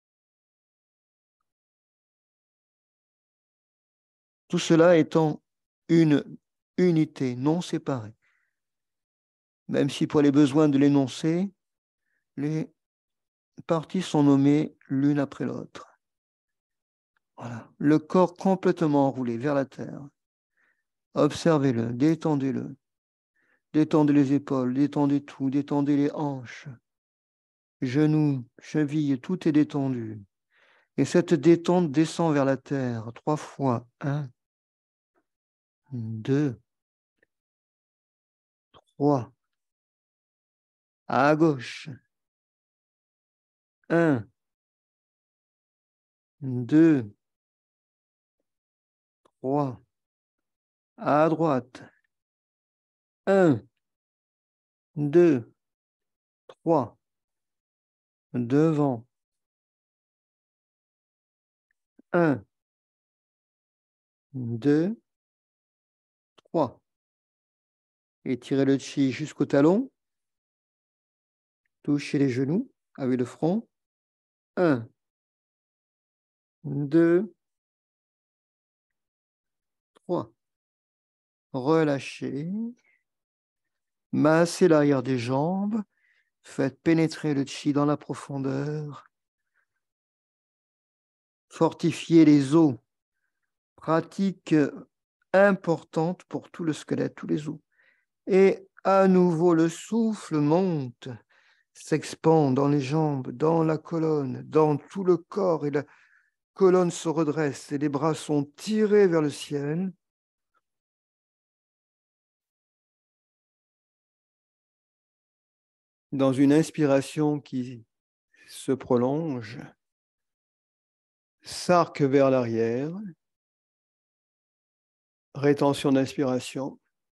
S1: Tout cela étant une unité non séparée. Même si pour les besoins de l'énoncé, les parties sont nommées l'une après l'autre. Voilà. Le corps complètement enroulé vers la terre. Observez-le, détendez-le. Détendez les épaules, détendez tout, détendez les hanches. Genoux, chevilles, tout est détendu. Et cette détente descend vers la terre 3 fois. 1, 2, 3. À gauche. 1, 2, 3. À droite. 1, 2, 3. Devant. 1, 2, 3. Étirez le chi jusqu'au talon. Touchez les genoux avec le front. 1, 2, 3. Relâchez. Massez l'arrière des jambes. Faites pénétrer le chi dans la profondeur. Fortifiez les os. Pratique importante pour tout le squelette, tous les os. Et à nouveau, le souffle monte, s'expand dans les jambes, dans la colonne, dans tout le corps. Et la colonne se redresse et les bras sont tirés vers le ciel. dans une inspiration qui se prolonge, s'arc vers l'arrière, rétention d'inspiration.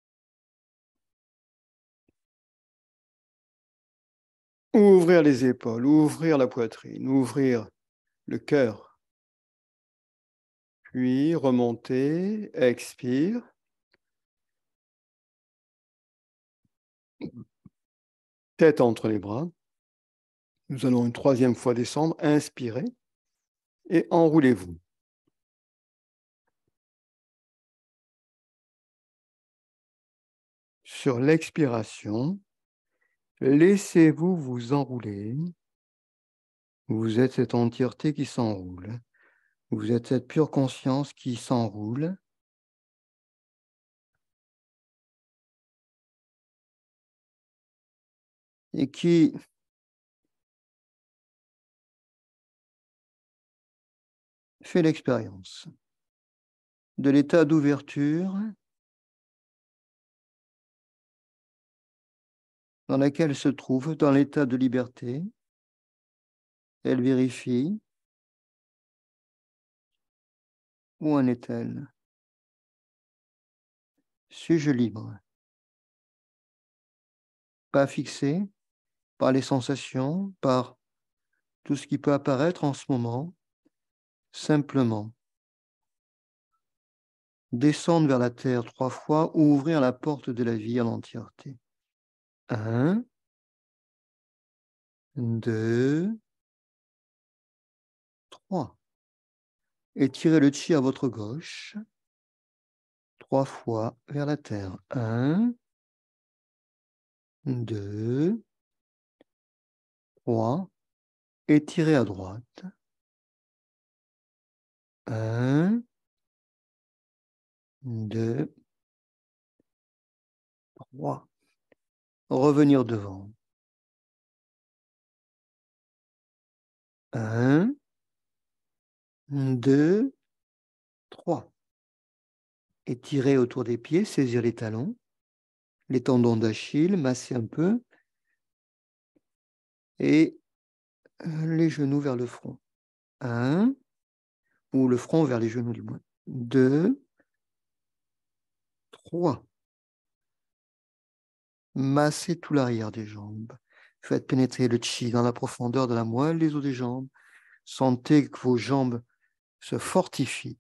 S1: Ouvrir les épaules, ouvrir la poitrine, ouvrir le cœur. Puis remonter, expire. Tête entre les bras. Nous allons une troisième fois descendre. Inspirez et enroulez-vous. Sur l'expiration, laissez-vous vous enrouler. Vous êtes cette entièreté qui s'enroule. Vous êtes cette pure conscience qui s'enroule. Et qui fait l'expérience de l'état d'ouverture dans laquelle elle se trouve, dans l'état de liberté. Elle vérifie. Où en est-elle? Suis-je libre? Pas fixé par les sensations, par tout ce qui peut apparaître en ce moment, simplement descendre vers la terre 3 fois ou ouvrir la porte de la vie en entièreté. 1, 2, 3. Étirez le chi à votre gauche 3 fois vers la terre. 1, 2, 3. Étirez à droite. 1, 2, 3. Revenir devant. 1, 2, 3. Étirer autour des pieds, saisir les talons, les tendons d'Achille, masser un peu et les genoux vers le front. 1, ou le front vers les genoux du moins. 2, 3. Massez tout l'arrière des jambes. Faites pénétrer le chi dans la profondeur de la moelle, les os des jambes. Sentez que vos jambes se fortifient.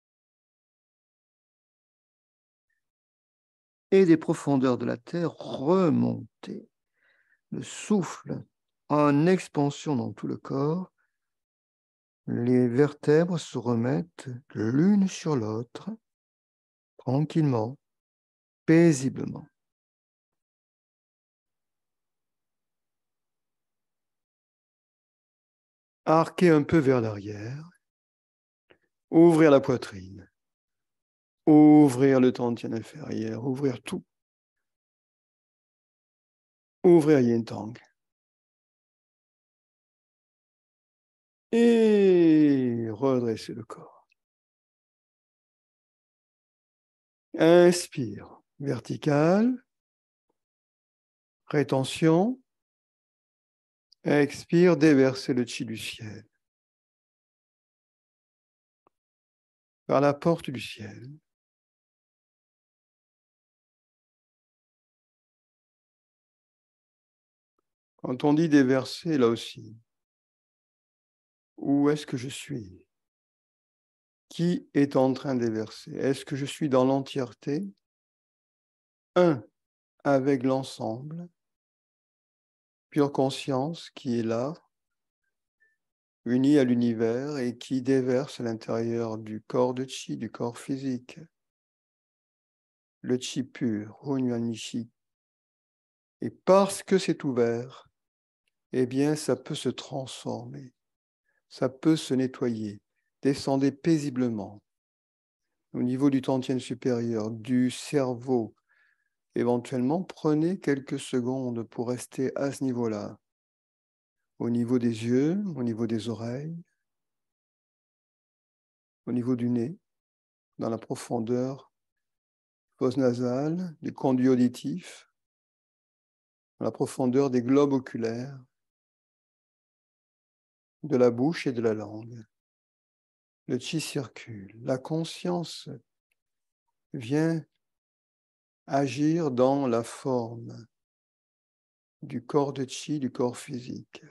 S1: Et des profondeurs de la terre, remontez. Le souffle en expansion dans tout le corps. Les vertèbres se remettent l'une sur l'autre, tranquillement, paisiblement. Arquez un peu vers l'arrière. Ouvrir la poitrine. Ouvrir le tantien inférieur. Ouvrir tout. Ouvrir Yin Tang. Et redresser le corps. Inspire. Vertical. Rétention. Expire. Déverser le chi du ciel. Vers la porte du ciel. Quand on dit déverser, là aussi, où est-ce que je suis? Qui est en train de déverser? Est-ce que je suis dans l'entièreté? Un, avec l'ensemble, pure conscience qui est là, unie à l'univers et qui déverse à l'intérieur du corps de chi, du corps physique. Le chi pur, Hunyuan Nishi. Et parce que c'est ouvert, eh bien, ça peut se transformer, ça peut se nettoyer. Descendez paisiblement au niveau du tantien supérieur, du cerveau. Éventuellement, prenez quelques secondes pour rester à ce niveau-là, au niveau des yeux, au niveau des oreilles, au niveau du nez, dans la profondeur fosse nasale, du conduit auditif, dans la profondeur des globes oculaires, de la bouche et de la langue. Le chi circule. La conscience vient agir dans la forme du corps de chi, du corps physique.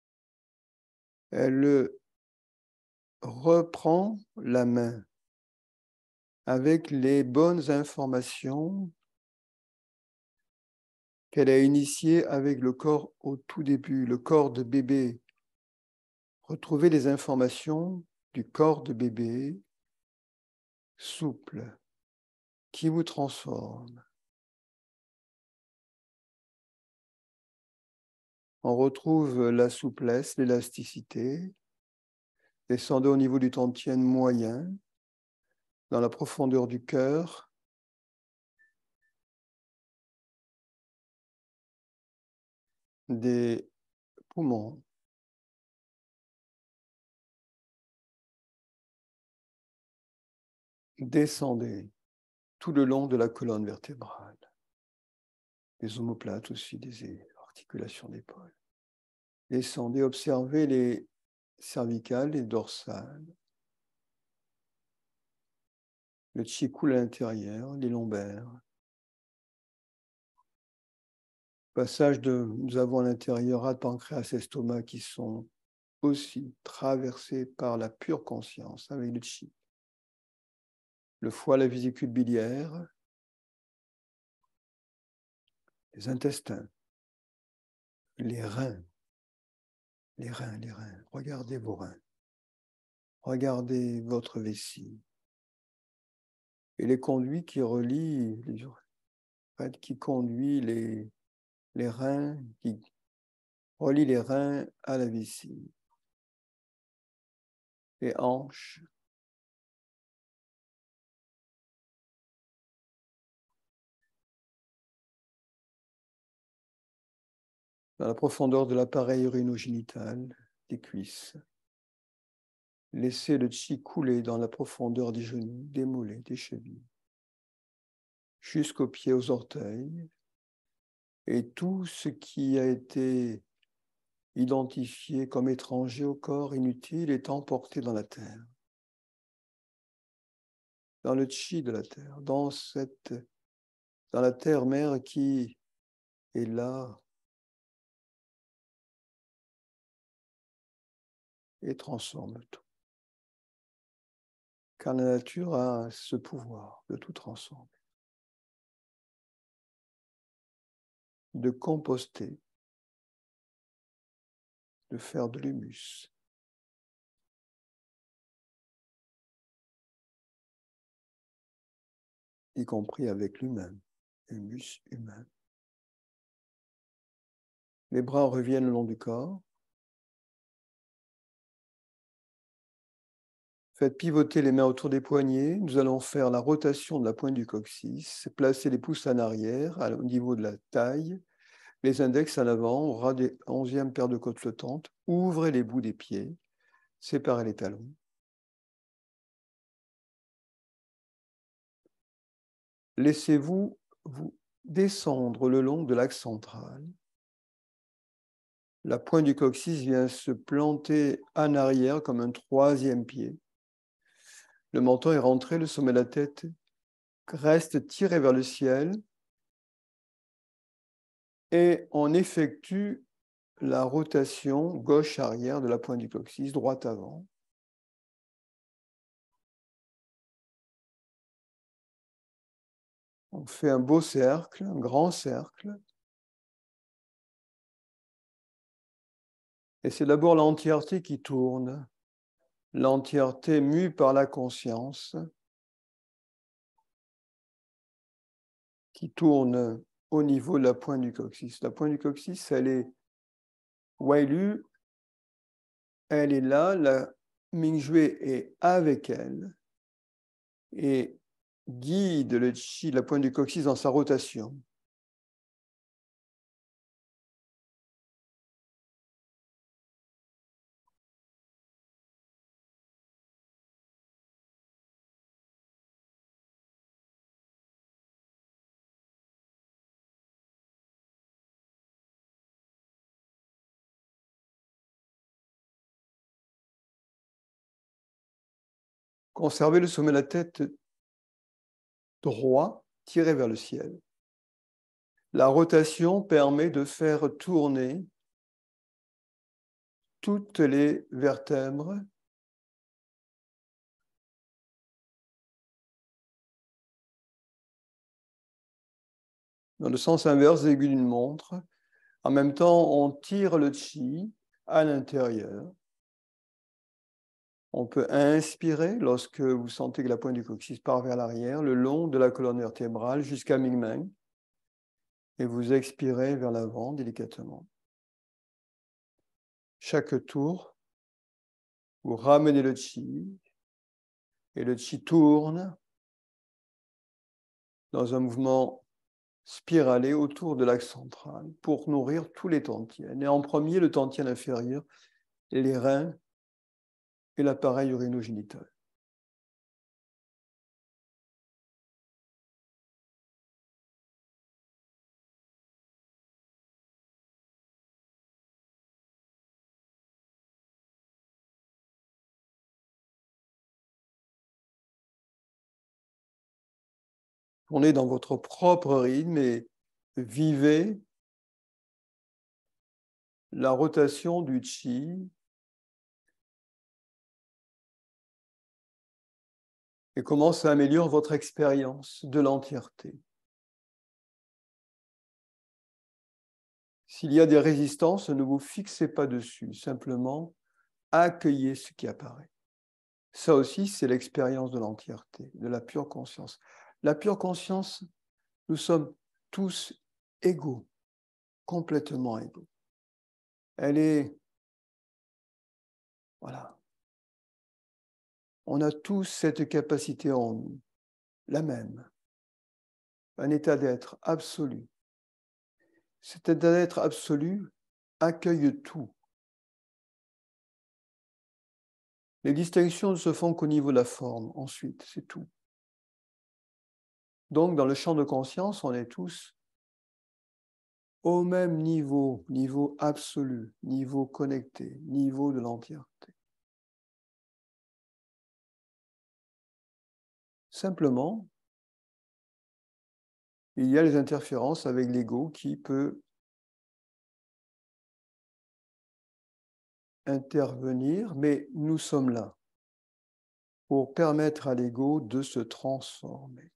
S1: Elle reprend la main avec les bonnes informations qu'elle a initiées avec le corps au tout début, le corps de bébé. Retrouvez les informations du corps de bébé souple qui vous transforme. On retrouve la souplesse, l'élasticité. Descendez au niveau du tantien moyen, dans la profondeur du cœur. Des poumons. Descendez tout le long de la colonne vertébrale. Des omoplates aussi, des articulations d'épaule. Descendez, observez les cervicales, les dorsales. Le chi coule à l'intérieur, les lombaires. Passage nous avons à l'intérieur rate, pancréas, estomac qui sont aussi traversés par la pure conscience avec le chi. Le foie, la vésicule biliaire, les intestins, les reins. Les reins. Regardez vos reins. Regardez votre vessie. Et les conduits qui relient, qui conduit les reins, qui relie les reins à la vessie. Les hanches. Dans la profondeur de l'appareil urino-génital, des cuisses. Laissez le chi couler dans la profondeur des genoux, des mollets, des chevilles, jusqu'aux pieds, aux orteils. Et tout ce qui a été identifié comme étranger au corps inutile est emporté dans la terre. Dans le chi de la terre, dans la terre-mère qui est là et transforme tout. Car la nature a ce pouvoir de tout transformer, de composter, de faire de l'humus. Y compris avec l'humain, l'humus humain. Les bras reviennent le long du corps. Faites pivoter les mains autour des poignets. Nous allons faire la rotation de la pointe du coccyx. Placez les pouces en arrière, au niveau de la taille. Les index à l'avant, au ras des 11e paire de côtes flottantes. Ouvrez les bouts des pieds. Séparez les talons. Laissez-vous descendre le long de l'axe central. La pointe du coccyx vient se planter en arrière comme un 3e pied. Le menton est rentré, le sommet de la tête reste tiré vers le ciel. Et on effectue la rotation gauche-arrière de la pointe du coccyx, droite avant. On fait un beau cercle, un grand cercle. Et c'est d'abord l'entièreté qui tourne, l'entièreté mue par la conscience, qui tourne au niveau de la pointe du coccyx. La pointe du coccyx, elle est Wailu, elle est là, la Mingjue est avec elle et guide le chi, la pointe du coccyx dans sa rotation. Conservez le sommet de la tête droit, tiré vers le ciel. La rotation permet de faire tourner toutes les vertèbres dans le sens inverse des aiguilles d'une montre. En même temps, on tire le chi à l'intérieur. On peut inspirer lorsque vous sentez que la pointe du coccyx part vers l'arrière, le long de la colonne vertébrale jusqu'à Mingmeng. Et vous expirez vers l'avant délicatement. Chaque tour, vous ramenez le chi et le chi tourne dans un mouvement spiralé autour de l'axe central pour nourrir tous les dantians. Et en premier, le dantian inférieur, les reins et l'appareil urinogénital. Tournez dans votre propre rythme et vivez la rotation du chi et comment ça améliore votre expérience de l'entièreté. S'il y a des résistances, ne vous fixez pas dessus, simplement accueillez ce qui apparaît. Ça aussi, c'est l'expérience de l'entièreté, de la pure conscience. La pure conscience, nous sommes tous égaux, complètement égaux. Elle est, voilà, on a tous cette capacité en nous, la même, un état d'être absolu. Cet état d'être absolu accueille tout. Les distinctions ne se font qu'au niveau de la forme, ensuite, c'est tout. Donc, dans le champ de conscience, on est tous au même niveau, niveau absolu, niveau connecté, niveau de l'entièreté. Simplement, il y a les interférences avec l'ego qui peut intervenir, mais nous sommes là pour permettre à l'ego de se transformer,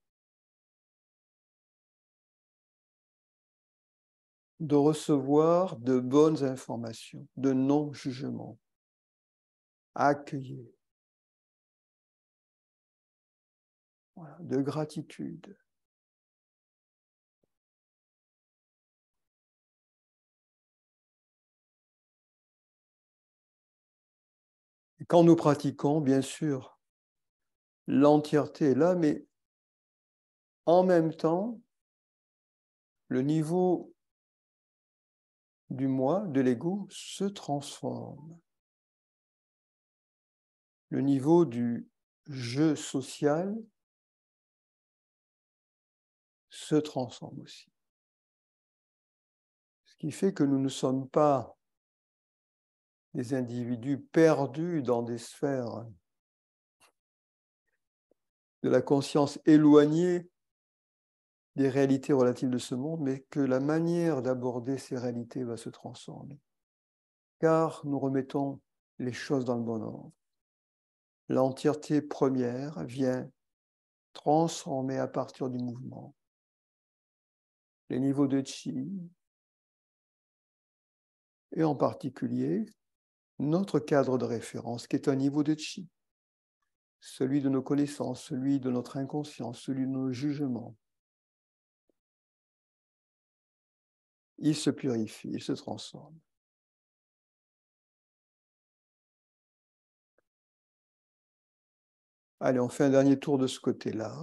S1: de recevoir de bonnes informations, de non-jugement, accueillir, voilà, de gratitude. Et quand nous pratiquons, bien sûr, l'entièreté est là, mais en même temps, le niveau du moi, de l'ego, se transforme. Le niveau du jeu social se transforme aussi. Ce qui fait que nous ne sommes pas des individus perdus dans des sphères de la conscience éloignée des réalités relatives de ce monde, mais que la manière d'aborder ces réalités va se transformer. Car nous remettons les choses dans le bon ordre. L'entièreté première vient transformer à partir du mouvement les niveaux de chi, et en particulier notre cadre de référence, qui est un niveau de chi, celui de nos connaissances, celui de notre inconscience, celui de nos jugements. Il se purifie, il se transforme. Allez, on fait un dernier tour de ce côté-là.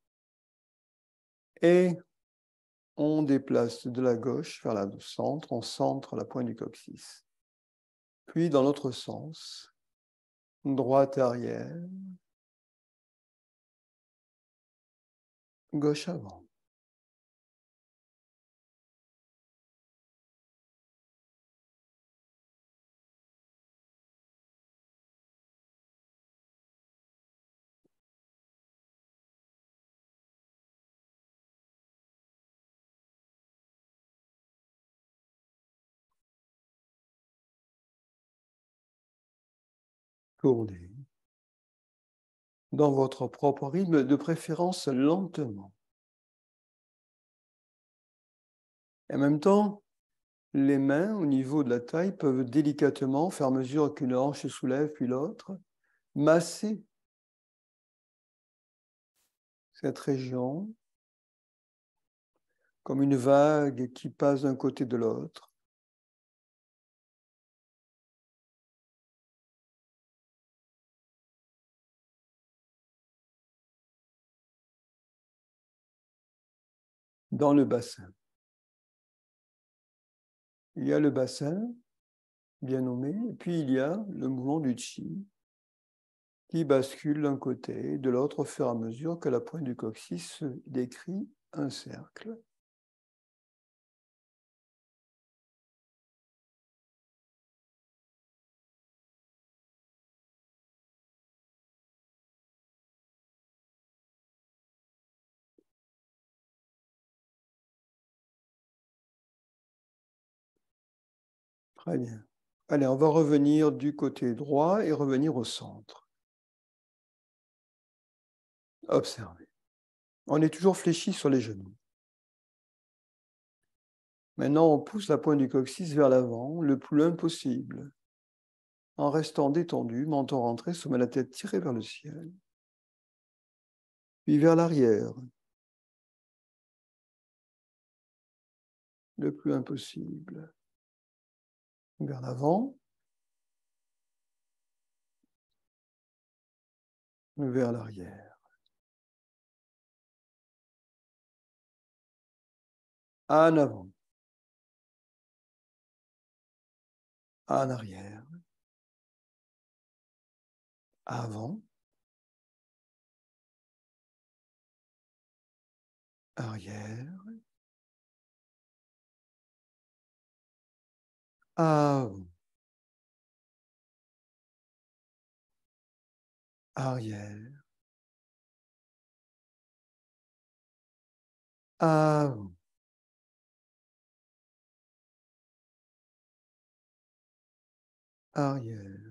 S1: Et on déplace de la gauche vers le centre, on centre la pointe du coccyx. Puis dans l'autre sens, droite arrière, gauche avant. tournez dans votre propre rythme, de préférence lentement. Et en même temps, les mains au niveau de la taille peuvent délicatement, faire mesure qu'une hanche se soulève puis l'autre, masser cette région comme une vague qui passe d'un côté de l'autre. Dans le bassin. Il y a le bassin, bien nommé, et puis il y a le mouvement du chi qui bascule d'un côté et de l'autre au fur et à mesure que la pointe du coccyx décrit un cercle. Très bien. Allez, on va revenir du côté droit et revenir au centre. Observez. On est toujours fléchi sur les genoux. Maintenant, on pousse la pointe du coccyx vers l'avant le plus loin possible, en restant détendu, menton rentré, sommet de la tête tiré vers le ciel. Puis vers l'arrière, le plus loin possible. Vers l'avant, vers l'arrière. En avant. En arrière. Avant. Arrière. Avant. Arrière. Avant. Arrière.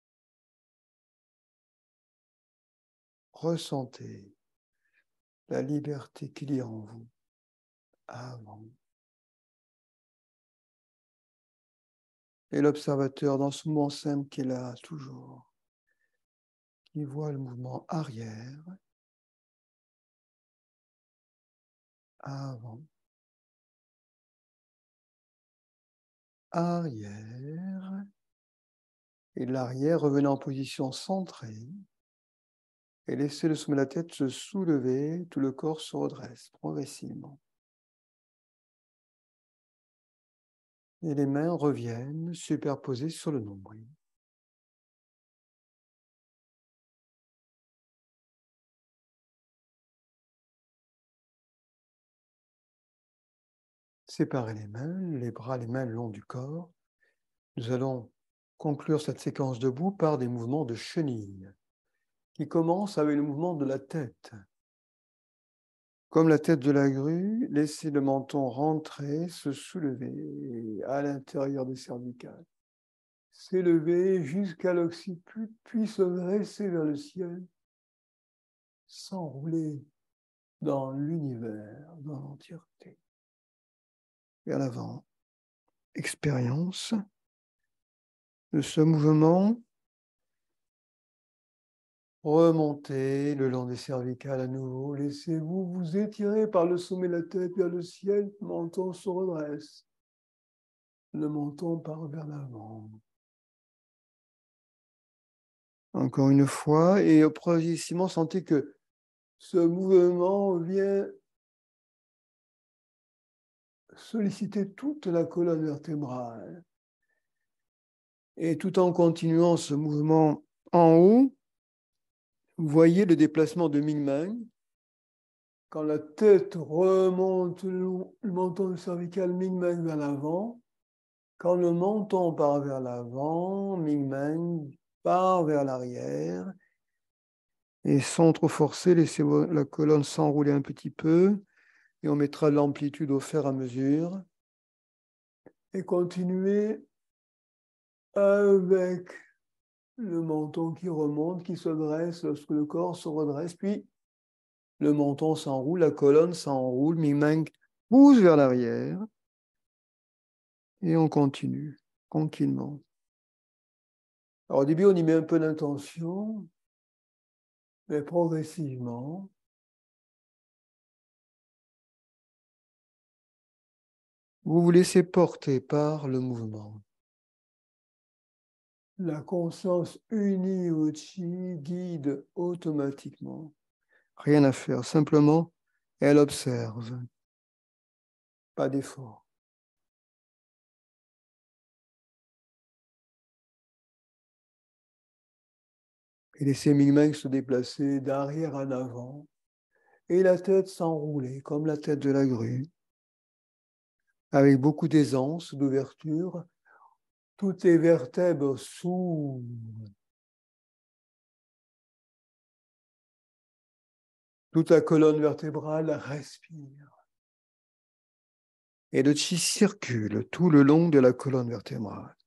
S1: Ressentez la liberté qu'il y a en vous. Avant. Et l'observateur dans ce mouvement simple qui est là toujours, qui voit le mouvement arrière, avant, arrière, et l'arrière revenant en position centrée, et laissez le sommet de la tête se soulever, tout le corps se redresse progressivement. Et les mains reviennent superposées sur le nombril. Séparez les mains, les bras, les mains le long du corps. Nous allons conclure cette séquence debout par des mouvements de chenille qui commencent avec le mouvement de la tête. Comme la tête de la grue, laissez le menton rentrer, se soulever à l'intérieur des cervicales. S'élever jusqu'à l'occiput, puis se dresser vers le ciel, s'enrouler dans l'univers, dans l'entièreté. Vers l'avant. Expérience de ce mouvement. Remontez le long des cervicales à nouveau. Laissez-vous vous étirer par le sommet de la tête vers le ciel. Le menton se redresse. Le menton part vers l'avant. Encore une fois. Et progressivement, sentez que ce mouvement vient solliciter toute la colonne vertébrale. Et tout en continuant ce mouvement en haut, vous voyez le déplacement de Ming-Mang. Quand la tête remonte le menton cervical, Ming-Mang vers l'avant. Quand le menton part vers l'avant, Ming-Mang part vers l'arrière. Et sans trop forcer, laissez la colonne s'enrouler un petit peu. Et on mettra de l'amplitude au fur et à mesure. Et continuez avec Le menton qui remonte, qui se dresse lorsque le corps se redresse, puis le menton s'enroule, la colonne s'enroule, Ming pousse vers l'arrière et on continue tranquillement. Alors au début, on y met un peu d'intention, mais progressivement, vous vous laissez porter par le mouvement. La conscience unie au chi guide automatiquement. Rien à faire, simplement, elle observe. Pas d'effort. Et laissez Ming se déplacer d'arrière en avant et la tête s'enrouler comme la tête de la grue, avec beaucoup d'aisance, d'ouverture. Toutes les vertèbres s'ouvrent. Toute la colonne vertébrale respire. Et le chi circule tout le long de la colonne vertébrale.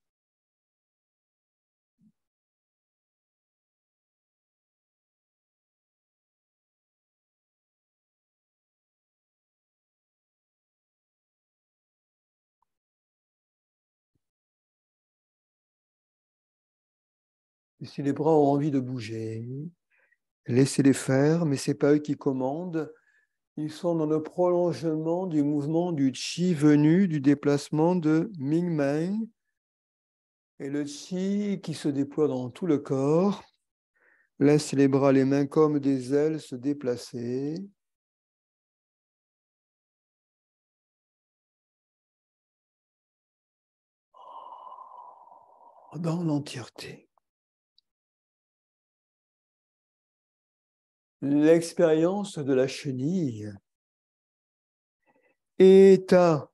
S1: Et si les bras ont envie de bouger, laissez-les faire, mais ce n'est pas eux qui commandent. Ils sont dans le prolongement du mouvement du chi venu du déplacement de Ming Meng. Et le chi qui se déploie dans tout le corps laisse les bras, les mains comme des ailes se déplacer. Dans l'entièreté. L'expérience de la chenille état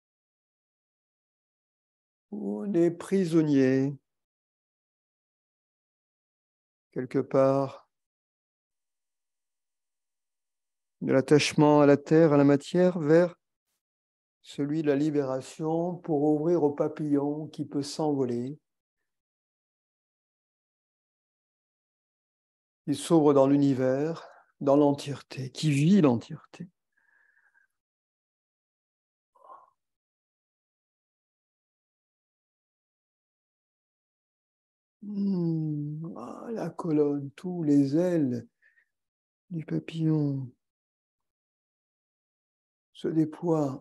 S1: où on est prisonnier quelque part de l'attachement à la terre, à la matière, vers celui de la libération pour ouvrir au papillon qui peut s'envoler. Il s'ouvre dans l'univers, dans l'entièreté, qui vit l'entièreté. La colonne, tous les ailes du papillon se déploient.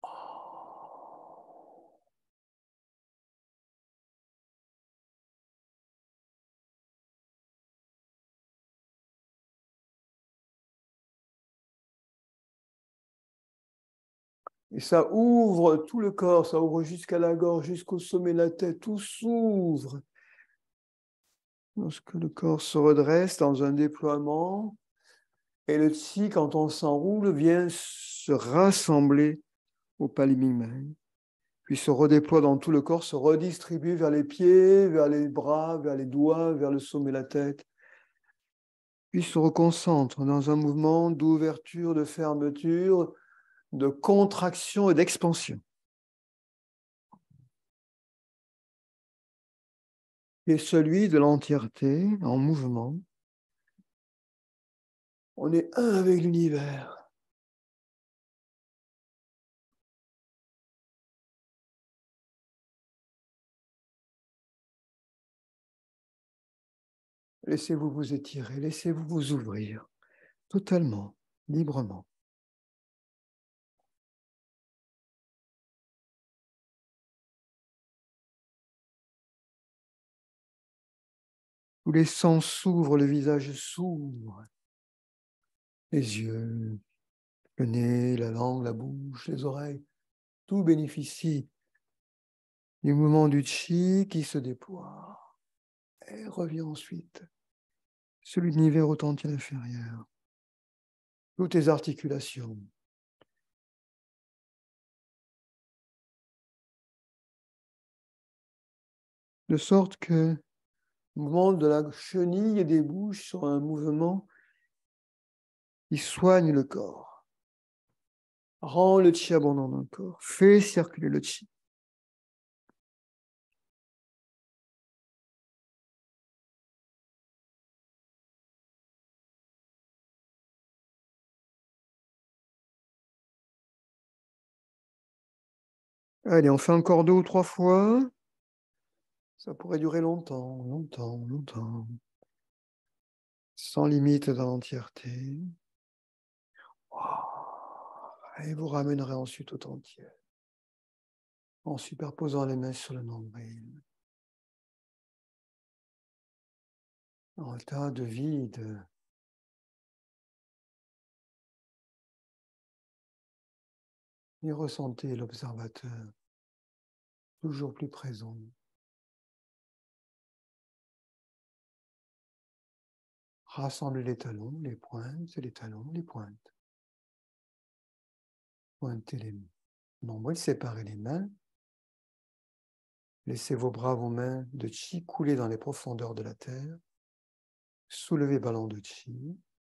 S1: Et ça ouvre tout le corps, ça ouvre jusqu'à la gorge, jusqu'au sommet de la tête, tout s'ouvre. Lorsque le corps se redresse dans un déploiement, et le chi, quand on s'enroule, vient se rassembler au Paliming, puis se redéploie dans tout le corps, se redistribue vers les pieds, vers les bras, vers les doigts, vers le sommet de la tête, puis se reconcentre dans un mouvement d'ouverture, de fermeture, de contraction et d'expansion. Et celui de l'entièreté en mouvement. On est un avec l'univers. Laissez-vous vous étirer, laissez-vous vous ouvrir totalement, librement. Tous les sens s'ouvrent, le visage s'ouvre, les yeux, le nez, la langue, la bouche, les oreilles, tout bénéficie du mouvement du chi qui se déploie et revient ensuite. Celui de l'univers au entier inférieur. Toutes les articulations. De sorte que le mouvement de la chenille et des bouches sont un mouvement qui soigne le corps, rend le chi abondant dans le corps, fait circuler le chi. Allez, on fait encore 2 ou 3 fois. Ça pourrait durer longtemps, longtemps, longtemps. Sans limite dans l'entièreté. Et vous ramènerez ensuite au entier. En superposant les mains sur le nombril. En tas de vide. Et ressentez l'observateur toujours plus présent. Rassemblez les talons, les pointes, les talons, les pointes. Pointez les nombrils, séparez les mains. Laissez vos bras, vos mains de chi couler dans les profondeurs de la terre. Soulevez ballon de chi.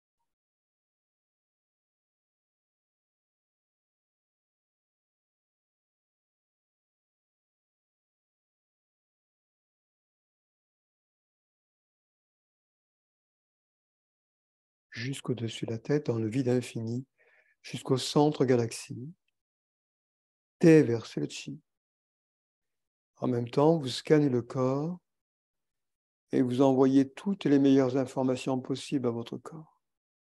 S1: Jusqu'au-dessus de la tête, dans le vide infini, jusqu'au centre galaxie. Déversez le chi. En même temps, vous scannez le corps et vous envoyez toutes les meilleures informations possibles à votre corps.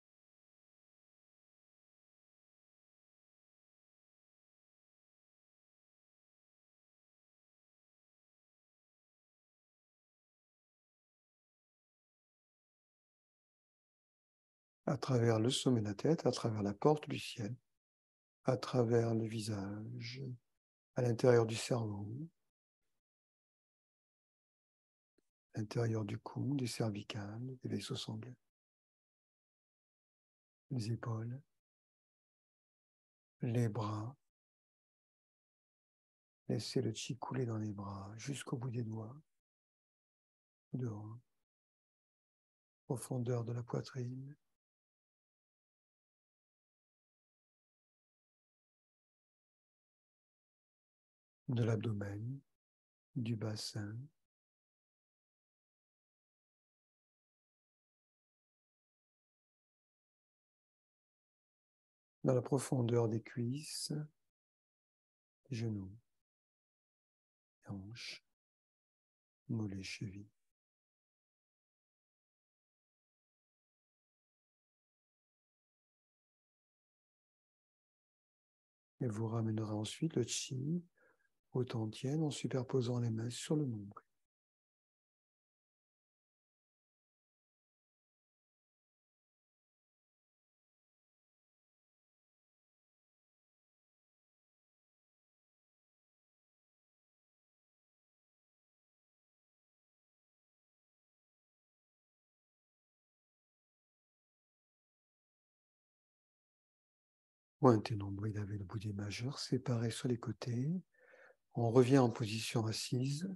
S1: À travers le sommet de la tête, à travers la porte du ciel, à travers le visage, à l'intérieur du cerveau, à l'intérieur du cou, du cervical, des vaisseaux sanguins, les épaules, les bras. Laissez le chi couler dans les bras jusqu'au bout des doigts, dehors, profondeur de la poitrine. De l'abdomen, du bassin, dans la profondeur des cuisses, des genoux, hanches, mollets, chevilles. Et vous ramènerez ensuite le chi au tantien en superposant les mains sur le nombril. Pointez nombril avec le bout des majeurs, séparés sur les côtés. On revient en position assise.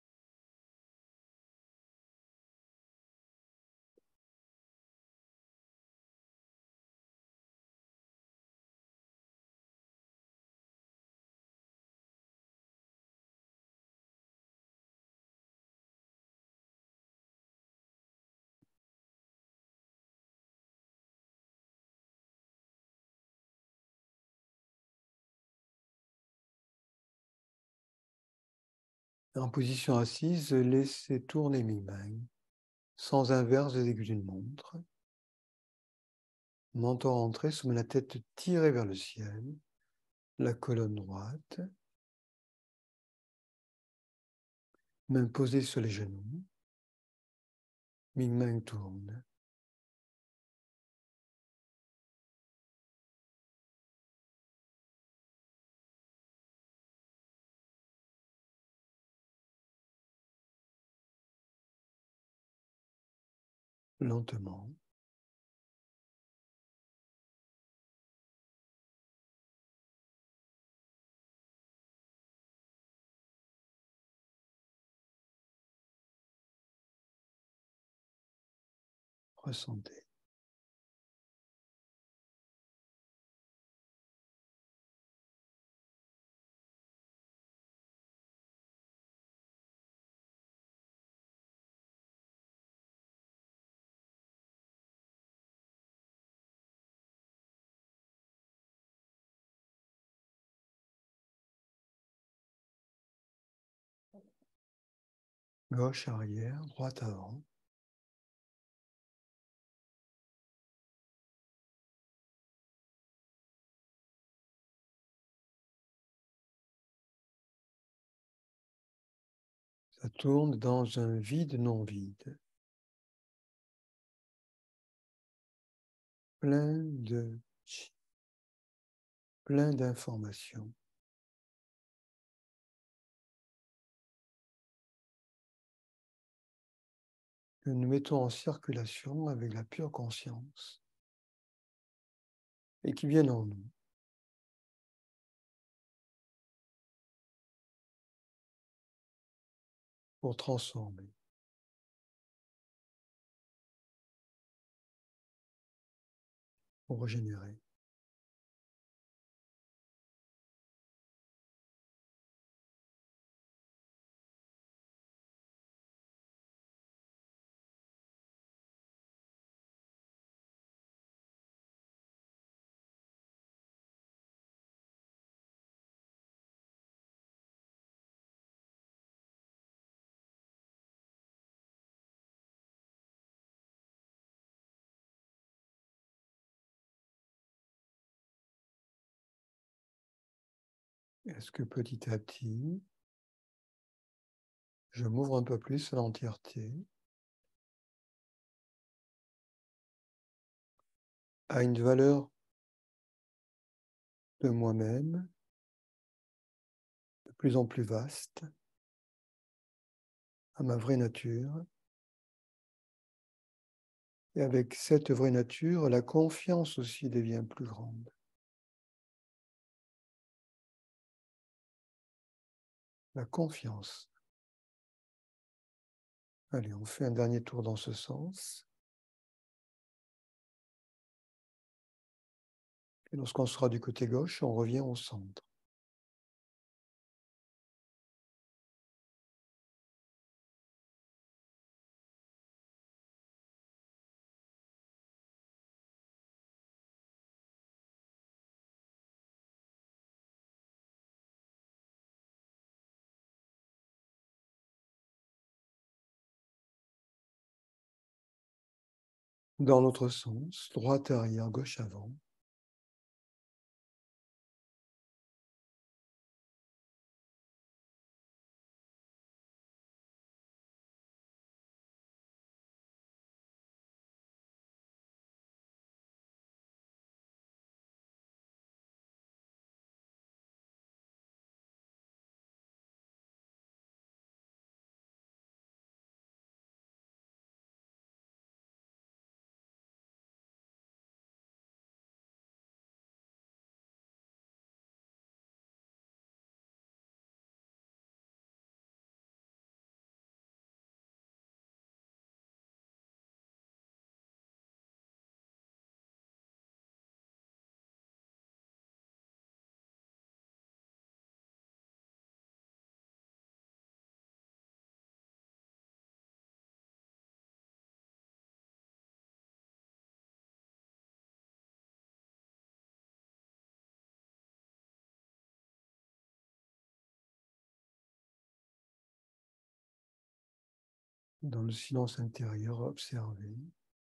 S1: En position assise, laissez tourner mes mains, sans inverse des aiguilles d'une montre. Menton rentré, soumet la tête tirée vers le ciel, la colonne droite, main posée sur les genoux, mes mains tournent. Lentement. Ressentez. Gauche arrière, droite avant. Ça tourne dans un vide non vide. Plein d'informations. Que nous mettons en circulation avec la pure conscience et qui viennent en nous. Pour transformer. Pour régénérer. Est-ce que petit à petit, je m'ouvre un peu plus à l'entièreté, à une valeur de moi-même de plus en plus vaste, à ma vraie nature. Et avec cette vraie nature, la confiance aussi devient plus grande. La confiance. Allez, on fait un dernier tour dans ce sens. Et lorsqu'on sera du côté gauche, on revient au centre. Dans l'autre sens, droite arrière, gauche avant. Dans le silence intérieur, observez.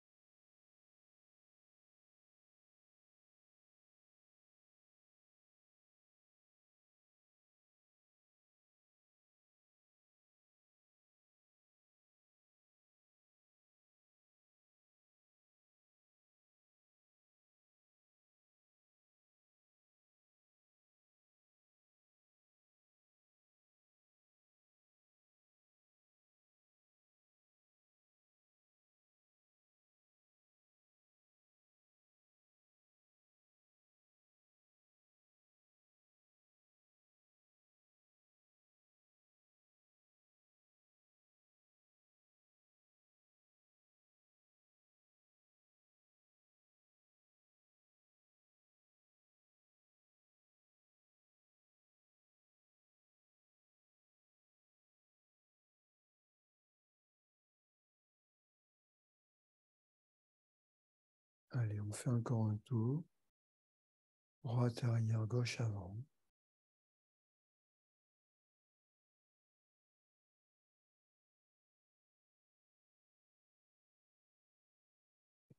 S1: Allez, on fait encore un tour. Droite arrière, gauche avant.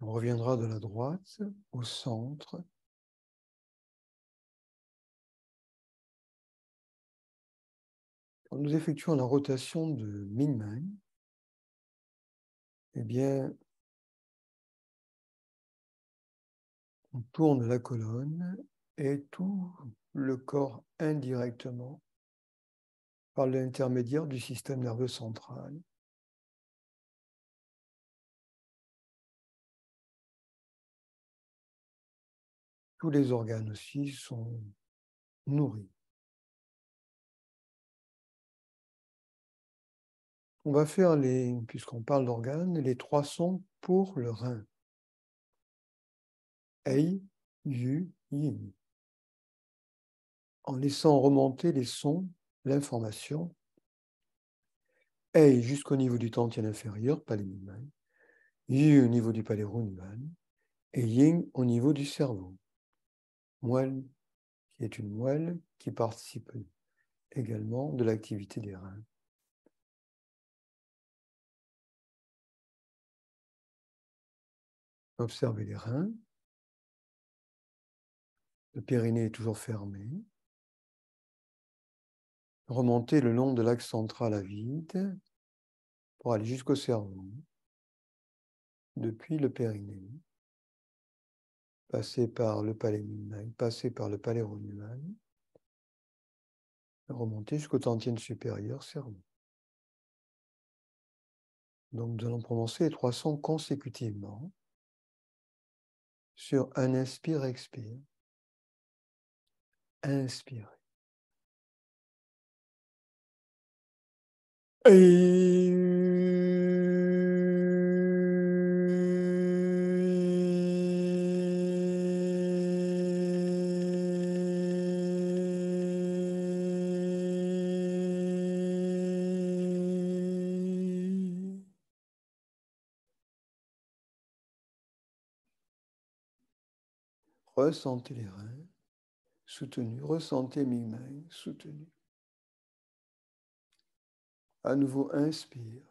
S1: On reviendra de la droite au centre. Quand nous effectuons la rotation de Ming-Men, eh bien, on tourne la colonne et tout le corps indirectement par l'intermédiaire du système nerveux central. Tous les organes aussi sont nourris. On va faire puisqu'on parle d'organes, les 3 sons pour le rein. Ei, Yu, Yin. En laissant remonter les sons, l'information. Ei jusqu'au niveau du tantien inférieur, palais minimal. Yu au niveau du palais ronimal. Et Yin au niveau du cerveau. Moelle, qui est une moelle qui participe également de l'activité des reins. Observez les reins. Le périnée est toujours fermé. Remontez le long de l'axe central à vide pour aller jusqu'au cerveau. Depuis le périnée. Passez par le palais minimal, passez par le palais ronimal. Remontez jusqu'au tantien supérieur, cerveau. Donc nous allons prononcer les 3 sons consécutivement sur un inspire-expire. Inspirez. Ressentez les reins soutenus, ressentez Ming-Men soutenu. À nouveau, inspire.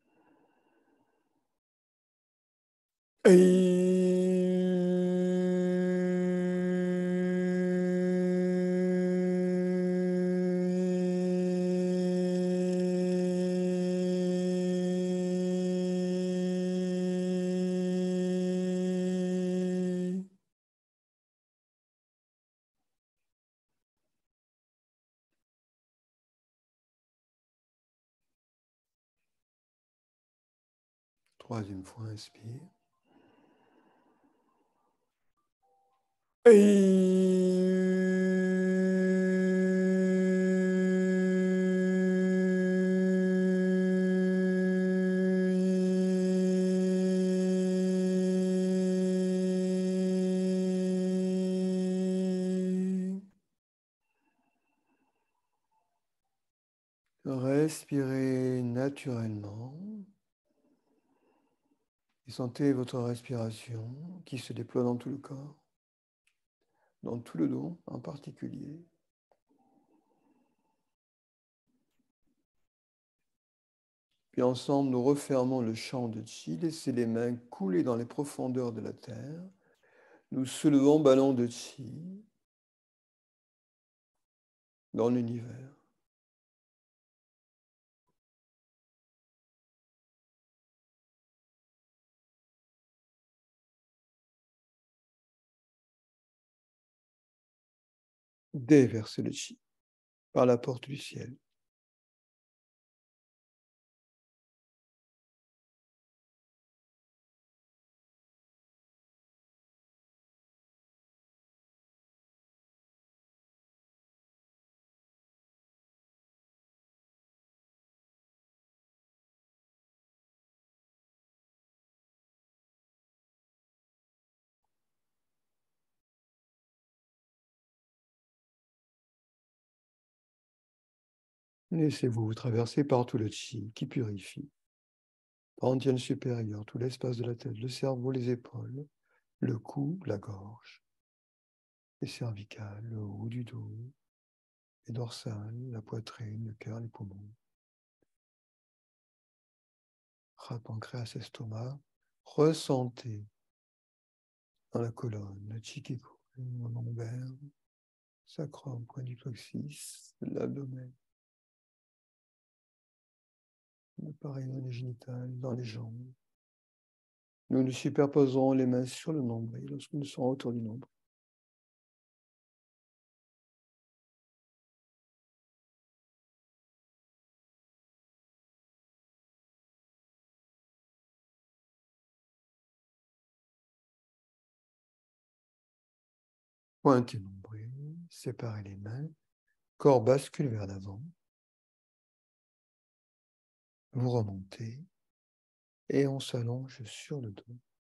S1: Troisième fois, inspire. Respirez naturellement. Et sentez votre respiration qui se déploie dans tout le corps, dans tout le dos en particulier. Puis ensemble, nous refermons le champ de Qi. Laissez les mains couler dans les profondeurs de la terre. Nous soulevons ballon de Qi dans l'univers. Déversez le Qi par la porte du ciel. Laissez-vous traverser par tout le Qi qui purifie. Tantien supérieur, tout l'espace de la tête, le cerveau, les épaules, le cou, la gorge, les cervicales, le haut du dos, les dorsales, la poitrine, le cœur, les poumons. Pancréas, estomac. Ressentez dans la colonne, Chikiku, en lombaire, sacrum, point du coccyx, l'abdomen, l'appareil génital, dans les jambes. Nous nous superposons les mains sur le nombril lorsque nous sommes autour du nombril. Pointez le nombril, séparez les mains, corps bascule vers l'avant. Vous remontez et on s'allonge sur le dos.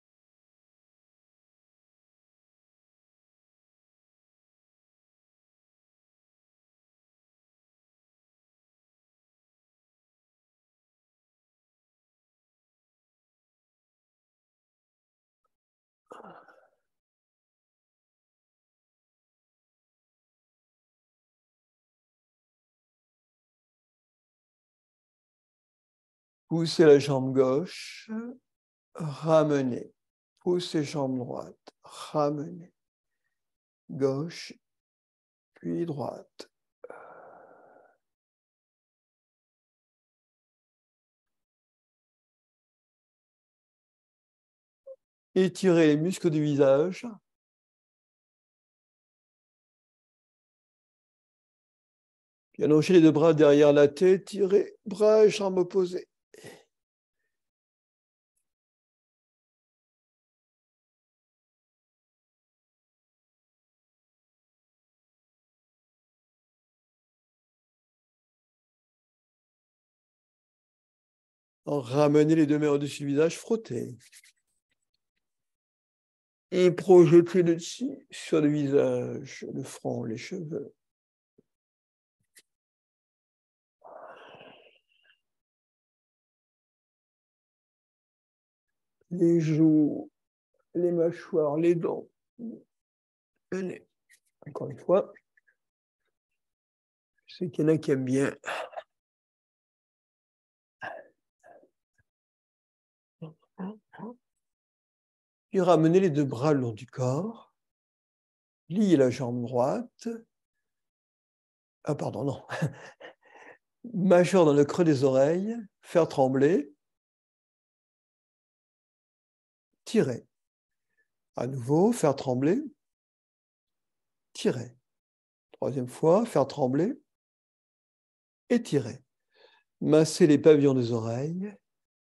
S1: Poussez la jambe gauche, ramenez. Poussez jambe droite, ramenez. Gauche, puis droite. Étirez les muscles du visage. Puis allongez les deux bras derrière la tête, tirez bras et jambes opposées. Ramenez les deux mains au-dessus du visage, frottez. Et projetez le chi sur le visage, le front, les cheveux. Les joues, les mâchoires, les dents. Allez, encore une fois. Je sais qu'il y en a qui aiment bien. Puis ramenez les deux bras le long du corps. Pliez la jambe droite. Ah, pardon, non. Mâchoire dans le creux des oreilles. Faire trembler. Tirer. À nouveau, faire trembler. Tirer. Troisième fois, faire trembler. Et tirer. Masser les pavillons des oreilles.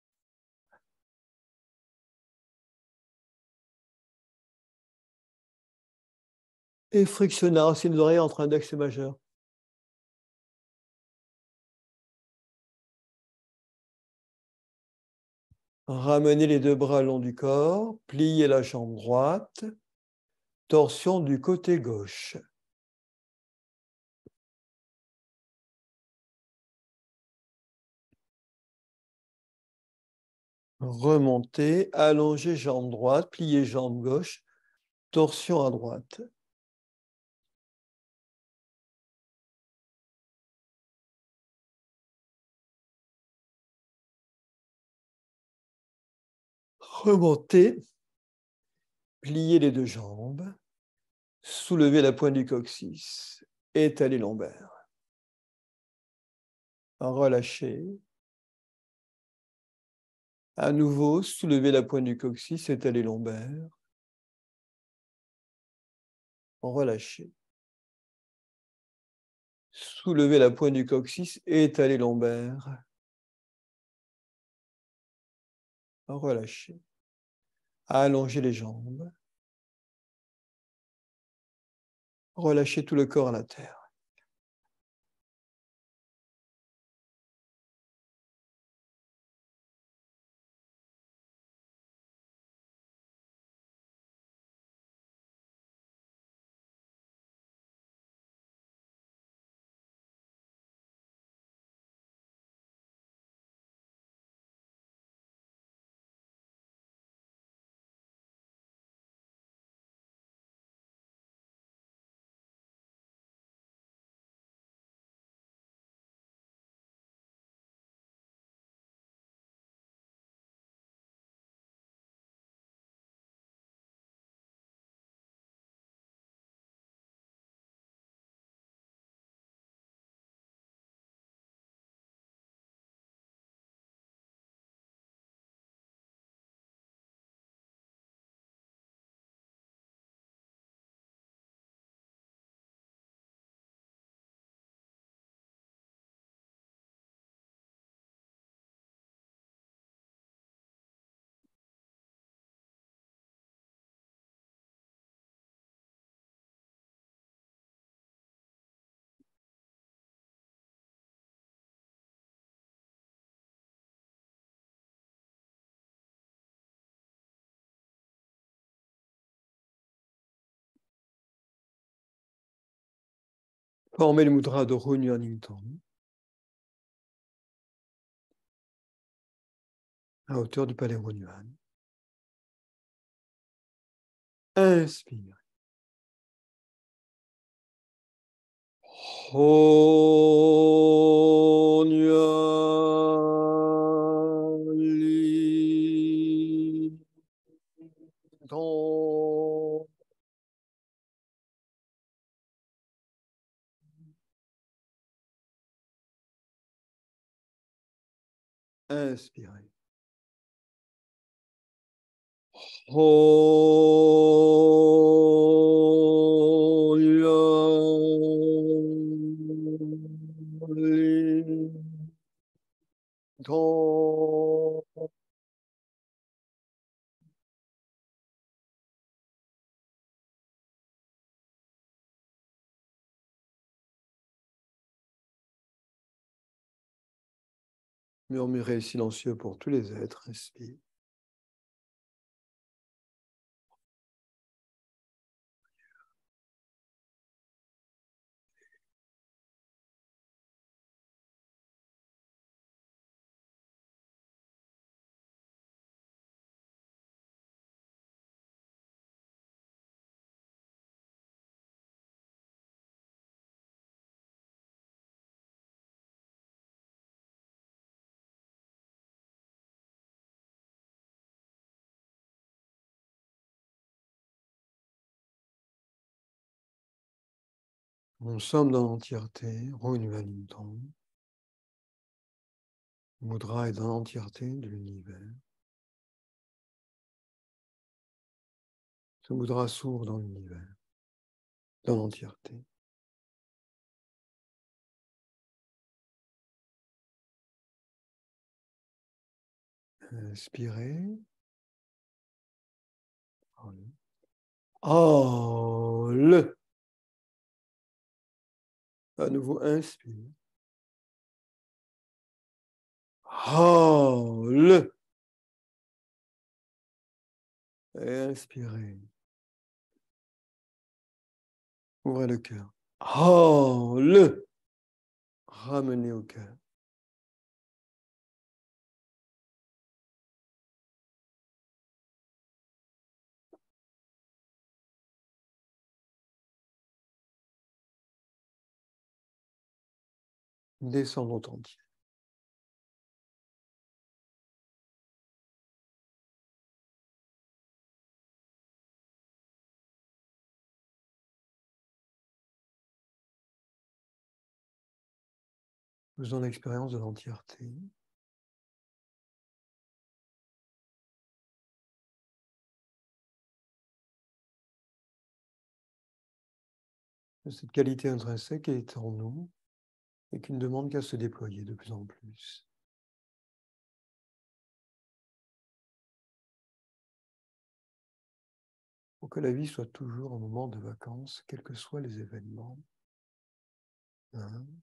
S1: Et frictionner la racine des oreilles entre index et majeur. Ramenez les deux bras le long du corps, pliez la jambe droite, torsion du côté gauche. Remontez, allongez jambe droite, pliez jambe gauche, torsion à droite. Remontez, pliez les deux jambes, soulevez la pointe du coccyx, étalez lombaire. Relâchez. À nouveau, soulevez la pointe du coccyx, étalez lombaire. Relâchez. Soulevez la pointe du coccyx, étalez lombaire. Relâchez. Allongez les jambes. Relâchez tout le corps à la terre. Formez le mudra de Runyuan à hauteur du palais Runyuan. Inspire. Inspirez. Murmurez silencieux pour tous les êtres. Inspire. Nous sommes dans l'entièreté, Runyuan. Mudra est dans l'entièreté de l'univers. Ce mudra s'ouvre dans l'univers, dans l'entièreté. Inspirez. Le. À nouveau, inspire. Le. Et inspirez. Ouvrez le cœur. Le. Ramenez au cœur. Descendons entier. Faisons l'expérience de l'entièreté. De cette qualité intrinsèque qui est en nous et qui ne demande qu'à se déployer de plus en plus. Pour que la vie soit toujours un moment de vacances, quels que soient les événements. 1,